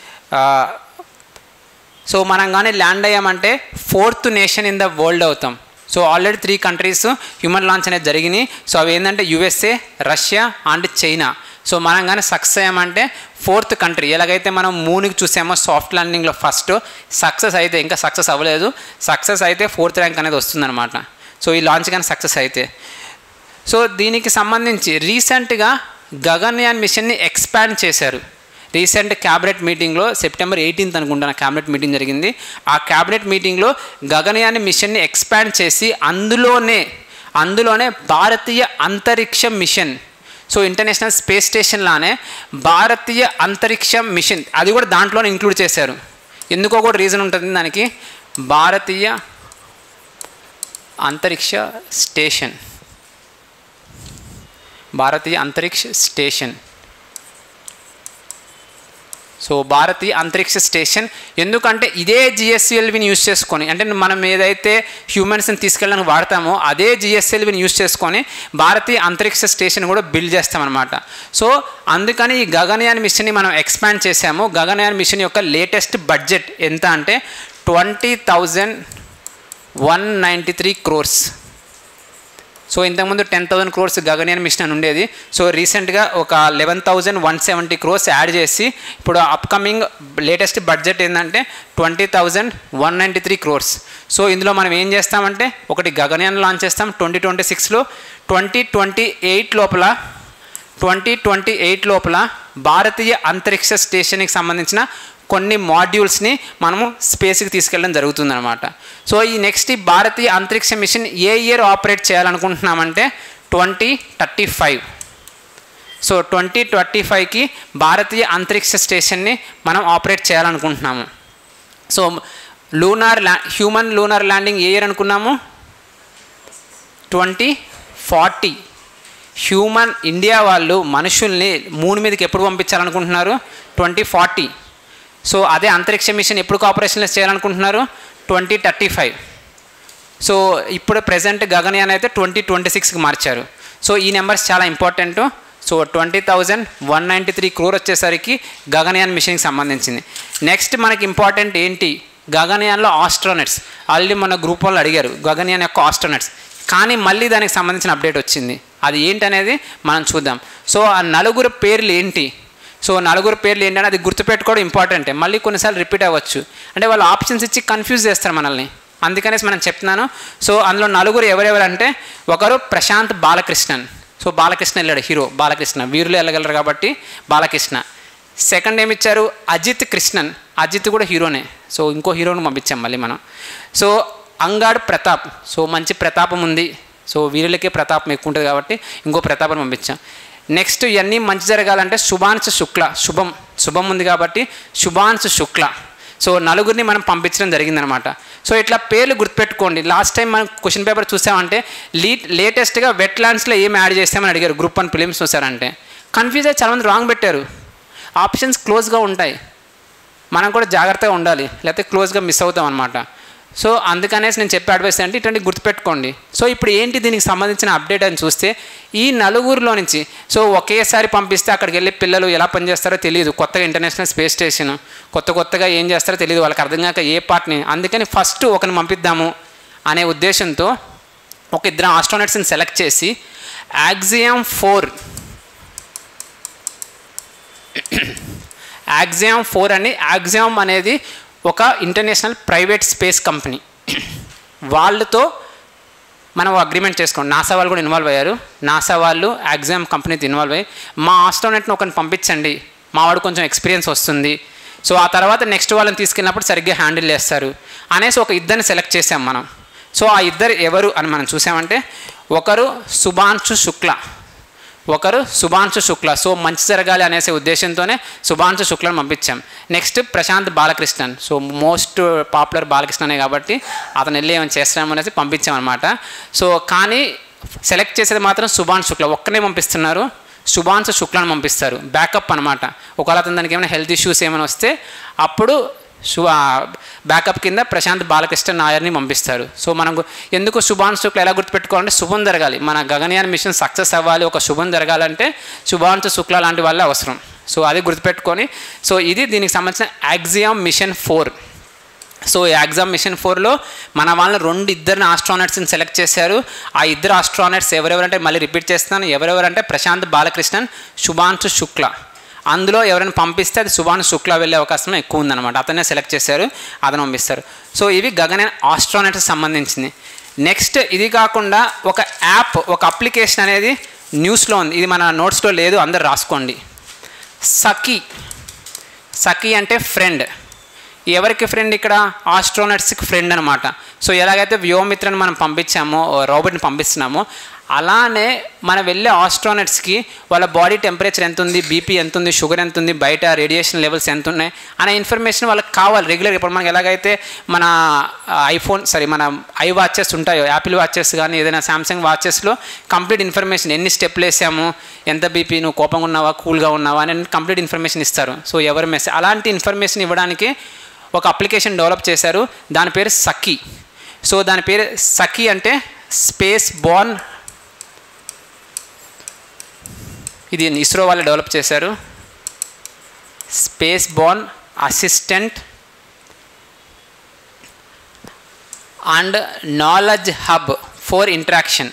సో మనం కానీ ల్యాండ్ అయ్యామంటే fourth nation in the world అవుతాం. So already three countries human launch అనేది జరిగినాయి. సో అవి ఏంటంటే USA, Russia and China. So మనం కానీ సక్సెస్ అయ్యామంటే ఫోర్త్ కంట్రీ. ఎలాగైతే మనం మూన్కి చూసామో సాఫ్ట్ ల్యాండింగ్లో ఫస్ట్, సక్సెస్ అయితే ఇంకా సక్సెస్ అవ్వలేదు, సక్సెస్ అయితే ఫోర్త్ ర్యాంక్ అనేది వస్తుందన్నమాట. సో ఈ లాంచ్ కానీ సక్సెస్ అయితే. సో దీనికి సంబంధించి రీసెంట్గా గగన్యాన్ మిషన్ని ఎక్స్పాండ్ చేశారు. రీసెంట్ క్యాబినెట్ మీటింగ్లో సెప్టెంబర్ ఎయిటీన్త్ అనుకుంటున్న క్యాబినెట్ మీటింగ్ జరిగింది. ఆ క్యాబినెట్ మీటింగ్లో గగన్యాన్ మిషన్ని ఎక్స్పాండ్ చేసి అందులోనే అందులోనే Bharatiya Antariksh mission, so international space station లానే భారతీయ అంతరిక్ష మిషన్ అది కూడా దాంట్లోనే ఇంక్లూడ్ చేశారు. ఎందుకో కూడా రీజన్ ఉంటుంది దానికి. భారతీయ అంతరిక్ష స్టేషన్, భారతీయ అంతరిక్ష స్టేషన్ సో భారతీయ అంతరిక్ష స్టేషన్ ఎందుకంటే ఇదే జిఎస్ఎల్విని యూజ్ చేసుకొని, అంటే మనం ఏదైతే హ్యూమన్స్ని తీసుకెళ్ళడానికి వాడతామో అదే జిఎస్ఎల్విని యూజ్ చేసుకొని భారతీయ అంతరిక్ష స్టేషన్ కూడా బిల్డ్ చేస్తామన్నమాట. సో అందుకని ఈ గగన్యాన్ మిషన్ని మనం ఎక్స్పాండ్ చేసాము. గగన్యాన్ మిషన్ యొక్క లేటెస్ట్ బడ్జెట్ ఎంత అంటే twenty thousand one ninety three crores. So ఇంతకుముందు ten thousand crores Gaganyaan mission అని ఉండేది. సో రీసెంట్గా ఒక eleven thousand one seventy crores add చేసి ఇప్పుడు అప్కమింగ్ లేటెస్ట్ బడ్జెట్ ఏంటంటే twenty thousand one ninety three crores. So ఇందులో మనం ఏం చేస్తామంటే ఒకటి గగన్యాన్ లాంచ్ చేస్తాం ట్వంటీ ట్వంటీ సిక్స్లో, ట్వంటీ ట్వంటీ ఎయిట్ లోపల ట్వంటీ ట్వంటీ ఎయిట్ లోపల భారతీయ అంతరిక్ష స్టేషన్కి సంబంధించిన కొన్ని మాడ్యూల్స్ని మనము స్పేస్కి తీసుకెళ్ళడం జరుగుతుందన్నమాట. సో ఈ నెక్స్ట్ ఈ భారతీయ అంతరిక్ష మిషన్ ఏ ఇయర్ ఆపరేట్ చేయాలనుకుంటున్నామంటే twenty thirty five. So twenty twenty ఫైవ్కి భారతీయ అంతరిక్ష స్టేషన్ని మనం ఆపరేట్ చేయాలనుకుంటున్నాము. సో లూనార్ ల్యా హ్యూమన్ లూనార్ ల్యాండింగ్ ఏ ఇయర్ అనుకున్నాము? Twenty forty. హ్యూమన్ ఇండియా వాళ్ళు మనుషుల్ని మూన్ మీదకి ఎప్పుడు పంపించాలనుకుంటున్నారు? Twenty forty. సో అదే అంతరిక్ష మిషన్ ఎప్పుడు ఆపరేషన్లెస్ చేయాలనుకుంటున్నారు? Twenty thirty five. సో ఇప్పుడు ప్రజెంట్ గగన్యాన్ అయితే ట్వంటీ ట్వంటీ సిక్స్కి మార్చారు. సో ఈ నెంబర్స్ చాలా important. So twenty thousand one ninety three crore వచ్చేసరికి గగన్యాన్ మిషన్కి సంబంధించింది. నెక్స్ట్ మనకి ఇంపార్టెంట్ ఏంటి? గగన్యాన్లో ఆస్ట్రోనట్స్. ఆల్రెడీ మన గ్రూప్ వాళ్ళు అడిగారు గగన్యాన్ యొక్క ఆస్ట్రోనట్స్, కానీ మళ్ళీ దానికి సంబంధించిన అప్డేట్ వచ్చింది. అది ఏంటనేది మనం చూద్దాం. సో ఆ నలుగురు పేర్లు ఏంటి? సో నలుగురు పేర్లు ఏంటంటే అది గుర్తుపెట్టుకోవడం ఇంపార్టెంటే, మళ్ళీ కొన్నిసార్లు రిపీట్ అవ్వచ్చు. అంటే వాళ్ళు ఆప్షన్స్ ఇచ్చి కన్ఫ్యూజ్ చేస్తారు మనల్ని, అందుకనేసి మనం చెప్తున్నాను. సో అందులో నలుగురు ఎవరెవరంటే ఒకరు ప్రశాంత్ బాలకృష్ణన్. సో బాలకృష్ణ వెళ్ళాడు, హీరో బాలకృష్ణ, వీరులు వెళ్ళగలరు కాబట్టి బాలకృష్ణ. సెకండ్ ఏమి ఇచ్చారు, అజిత్ కృష్ణన్, అజిత్ కూడా హీరోనే. సో ఇంకో హీరోని పంపించాం మళ్ళీ మనం. సో అంగాడ్ ప్రతాప్, సో మంచి ప్రతాపం ఉంది, సో వీరులకే ప్రతాపం ఎక్కువ ఉంటుంది కాబట్టి ఇంకో ప్రతాపం పంపించాం. నెక్స్ట్ ఇవన్నీ మంచి జరగాలంటే శుభాంశు శుక్ల, శుభం శుభం ఉంది కాబట్టి శుభాంశు శుక్ల. సో నలుగురిని మనం పంపించడం జరిగిందనమాట. సో ఇట్లా పేర్లు గుర్తుపెట్టుకోండి. లాస్ట్ టైం మనం క్వశ్చన్ పేపర్ చూసామంటే లీ లేటెస్ట్గా వెట్లాండ్స్లో ఏం యాడ్ చేస్తామని అడిగారు, గ్రూప్ వన్ ఫిలిమ్స్ చూసారంటే కన్ఫ్యూజ్ అయ్యి చాలామంది రాంగ్ పెట్టారు. ఆప్షన్స్ క్లోజ్గా ఉంటాయి, మనం కూడా జాగ్రత్తగా ఉండాలి, లేకపోతే క్లోజ్గా మిస్ అవుతాం అనమాట. సో అందుకనేసి నేను చెప్పే అడ్వైస్ అంటే ఇటువంటి గుర్తుపెట్టుకోండి. సో ఇప్పుడు ఏంటి దీనికి సంబంధించిన అప్డేట్ అని చూస్తే ఈ నలుగురిలో నుంచి సో ఒకేసారి పంపిస్తే అక్కడికి వెళ్ళి పిల్లలు ఎలా పనిచేస్తారో తెలియదు, కొత్తగా ఇంటర్నేషనల్ స్పేస్ స్టేషన్ కొత్త కొత్తగా ఏం చేస్తారో తెలియదు, వాళ్ళకి అర్థం కాక ఏ పార్ట్ని, అందుకని ఫస్ట్ ఒకరిని పంపిద్దాము అనే ఉద్దేశంతో ఒక ఇద్దరు ఆస్ట్రోనట్స్ని సెలెక్ట్ చేసి యాక్సియామ్ ఫోర్ యాక్సియామ్ ఫోర్ అని యాక్సియామ్ అనేది ఒక ఇంటర్నేషనల్ ప్రైవేట్ స్పేస్ కంపెనీ, వాళ్ళతో మనం అగ్రిమెంట్ చేసుకోండి. నాసా వాళ్ళు కూడా ఇన్వాల్వ్ అయ్యారు. నాసా వాళ్ళు యాక్సియామ్ కంపెనీతో ఇన్వాల్వ్ అయ్యి మా ఆస్ట్రోనట్ని ఒకరిని పంపించండి, మా వాడు కొంచెం ఎక్స్పీరియన్స్ వస్తుంది, సో ఆ తర్వాత నెక్స్ట్ వాళ్ళని తీసుకెళ్ళినప్పుడు సరిగ్గా హ్యాండిల్ చేస్తారు అనేసి ఒక ఇద్దరిని సెలెక్ట్ చేసాం మనం. సో ఆ ఇద్దరు ఎవరు అని మనం చూసామంటే ఒకరు శుభాంశు శుక్ల, ఒకరు శుభాంశు శుక్ల. సో మంచి జరగాలి అనేసే ఉద్దేశంతోనే శుభాంశు శుక్లను పంపించాం. Next Prashanth Balakrishnan, so most popular బాలకృష్ణనే కాబట్టి అతను వెళ్ళి ఏమైనా చేస్తామనేసి పంపించామన్నమాట. సో కానీ సెలెక్ట్ చేసేది మాత్రం శుభాంశు శుక్ల ఒక్కనే పంపిస్తున్నారు, శుభాంశు శుక్లను పంపిస్తారు, బ్యాకప్ అనమాట. ఒకవేళ అతను దానికి ఏమైనా హెల్త్ ఇష్యూస్ ఏమైనా వస్తే అప్పుడు శు బ్యాకప్ కింద ప్రశాంత్ బాలకృష్ణ నాయర్ని పంపిస్తారు. సో మనం ఎందుకు శుభాంశు శుక్ల ఎలా గుర్తుపెట్టుకోవాలంటే శుభం జరగాలి, మన గగనయాన్ మిషన్ సక్సెస్ అవ్వాలి, ఒక శుభం జరగాలంటే శుభాంశు శుక్ల లాంటి వాళ్ళే అవసరం. సో అది గుర్తుపెట్టుకొని సో ఇది దీనికి సంబంధించిన Axiom mission four. So Axiom mission ఫోర్లో మన వాళ్ళని రెండు ఇద్దరిని ఆస్ట్రోనట్స్ని సెలెక్ట్ చేశారు. ఆ ఇద్దరు ఆస్ట్రోనట్స్ ఎవరెవరంటే మళ్ళీ రిపీట్ చేస్తున్నాను, ఎవరెవరంటే ప్రశాంత్ బాలకృష్ణన్, శుభాంశు శుక్ల. అందులో ఎవరైనా పంపిస్తే అది శుభాంశు శుక్ల వెళ్ళే అవకాశం ఎక్కువ ఉందన్నమాట, అతనే సెలెక్ట్ చేశారు, అతను పంపిస్తారు. సో ఇవి గగనయాన్ ఆస్ట్రోనట్కి సంబంధించింది. నెక్స్ట్ ఇది కాకుండా ఒక యాప్, ఒక అప్లికేషన్ అనేది న్యూస్లో ఉంది, ఇది మన నోట్స్లో లేదు, అందరు రాసుకోండి. సఖీ, సఖీ అంటే ఫ్రెండ్. ఎవరికి ఫ్రెండ్ ఇక్కడ? ఆస్ట్రోనట్స్కి ఫ్రెండ్ అనమాట. సో ఎలాగైతే వ్యోమిత్రని మనం పంపించామో, రోబోట్ని పంపిస్తున్నామో, అలానే మనం వెళ్ళే ఆస్ట్రోనట్స్కి వాళ్ళ బాడీ టెంపరేచర్ ఎంత ఉంది, బీపీ ఎంత ఉంది, షుగర్ ఎంత ఉంది, బయట రేడియేషన్ లెవెల్స్ ఎంత ఉన్నాయి అనే ఇన్ఫర్మేషన్ వాళ్ళకి కావాలి రెగ్యులర్గా. ఇప్పుడు మనకి ఎలాగైతే మన ఐఫోన్ సారీ మన ఐ వాచెస్ ఉంటాయో, యాపిల్ వాచెస్ కానీ ఏదైనా శాంసంగ్ వాచెస్లో కంప్లీట్ ఇన్ఫర్మేషన్, ఎన్ని స్టెప్లు వేసాము, ఎంత బీపీ, నువ్వు కోపంగా ఉన్నావా, కూల్గా ఉన్నావా అని కంప్లీట్ ఇన్ఫర్మేషన్ ఇస్తారు. సో ఎవరి మెసేజ్ అలాంటి ఇన్ఫర్మేషన్ ఇవ్వడానికి ఒక అప్లికేషన్ డెవలప్ చేశారు, దాని పేరు సఖీ. సో దాని పేరు సఖీ అంటే స్పేస్ బోర్న్, ఇది ఇస్రో వాళ్ళు డెవలప్ చేశారు. Space borne assistant and knowledge hub for interaction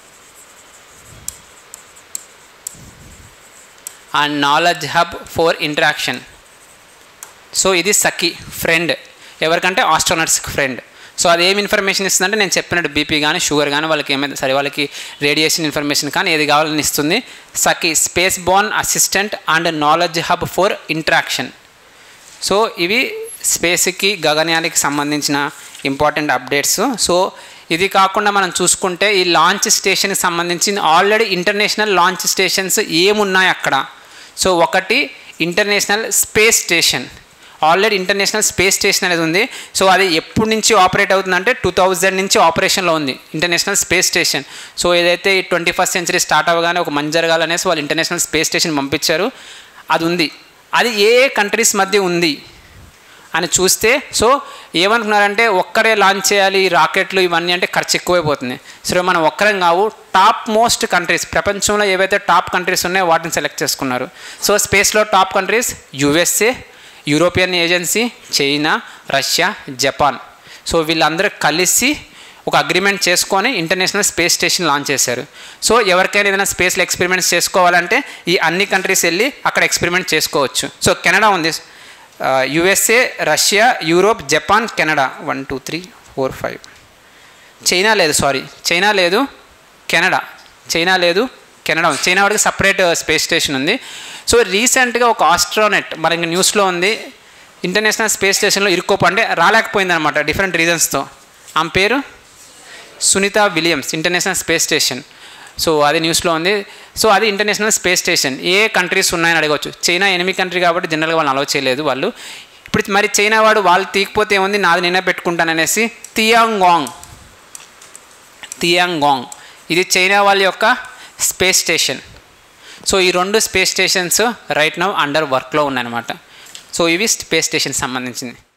and knowledge hub for interaction. So ఇది సఖీ ఫ్రెండ్, ఎవరికంటే ఆస్ట్రోనట్స్కి ఫ్రెండ్. సో అది ఏమి ఇన్ఫర్మేషన్ ఇస్తుందంటే నేను చెప్పినట్టు బీపీ కానీ షుగర్ కానీ వాళ్ళకి ఏమైనా సరే వాళ్ళకి రేడియేషన్ ఇన్ఫర్మేషన్ కానీ ఏది కావాలని ఇస్తుంది. Sakhi space borne assistant and knowledge hub for interaction. So ఇవి స్పేస్కి గగనయానికి సంబంధించిన ఇంపార్టెంట్ అప్డేట్స్. సో ఇది కాకుండా మనం చూసుకుంటే ఈ లాంచ్ స్టేషన్కి సంబంధించి ఆల్రెడీ ఇంటర్నేషనల్ లాంచ్ స్టేషన్స్ ఏమున్నాయి అక్కడ. సో ఒకటి international space station, already international space station అనేది ఉంది. సో అది ఎప్పటి నుంచి ఆపరేట్ అవుతుందంటే టూ థౌజండ్ నుంచి ఆపరేషన్లో ఉంది ఇంటర్నేషనల్ స్పేస్ స్టేషన్. సో ఏదైతే ఈ ట్వంటీ ఫస్ట్ సెంచరీ స్టార్ట్ అవ్వగానే ఒక మంచి జరగాలనేసి వాళ్ళు ఇంటర్నేషనల్ స్పేస్ స్టేషన్ పంపించారు, అది ఉంది. అది ఏ ఏ కంట్రీస్ మధ్య ఉంది అని చూస్తే సో ఏమనుకున్నారంటే ఒక్కరే లాంచ్ చేయాలి రాకెట్లు ఇవన్నీ అంటే ఖర్చు ఎక్కువైపోతుంది. సో మనం ఒక్కరం కావు, టాప్ మోస్ట్ కంట్రీస్ ప్రపంచంలో ఏవైతే టాప్ కంట్రీస్ ఉన్నాయో వాటిని సెలెక్ట్ చేసుకున్నారు. సో స్పేస్లో top countries USA, European agency, China, Russia, Japan. So వీళ్ళందరూ కలిసి ఒక అగ్రిమెంట్ చేసుకొని ఇంటర్నేషనల్ స్పేస్ స్టేషన్ లాంచ్ చేశారు. సో ఎవరికైనా ఏదైనా స్పేస్లో ఎక్స్పెరిమెంట్స్ చేసుకోవాలంటే ఈ అన్ని కంట్రీస్ వెళ్ళి అక్కడ ఎక్స్పెరిమెంట్ చేసుకోవచ్చు. సో కెనడా ఉంది, USA, Russia, Europe, Japan, Canada, one two three four five. China లేదు, సారీ చైనా లేదు, కెనడా. చైనా లేదు, కెనడా ఉంది. చైనా వాడికి సపరేట్ స్పేస్ స్టేషన్ ఉంది. సో రీసెంట్గా ఒక ఆస్ట్రోనెట్ మనకి న్యూస్లో ఉంది, ఇంటర్నేషనల్ స్పేస్ స్టేషన్లో ఇరుక్కోపు అంటే రాలేకపోయిందనమాట డిఫరెంట్ రీజన్స్తో. ఆమె పేరు Sunita Williams, international space station. So అది న్యూస్లో ఉంది. సో అది ఇంటర్నేషనల్ స్పేస్ స్టేషన్ ఏ కంట్రీస్ ఉన్నాయని అడగవచ్చు. చైనా ఎనిమిది కంట్రీ కాబట్టి జనరల్గా వాళ్ళని అలౌ చేయలేదు వాళ్ళు. ఇప్పుడు మరి చైనా వాడు వాళ్ళు తీయకపోతే ఏముంది, నాది నేనే పెట్టుకుంటాననేసి తియాంగాంగ్ తియాంగాంగ్ ఇది చైనా వాళ్ళ యొక్క స్పేస్ స్టేషన్. సో ఈ రెండు space stations right now under వర్క్లో ఉన్నాయన్నమాట. సో ఇవి స్పేస్ స్టేషన్ సంబంధించింది.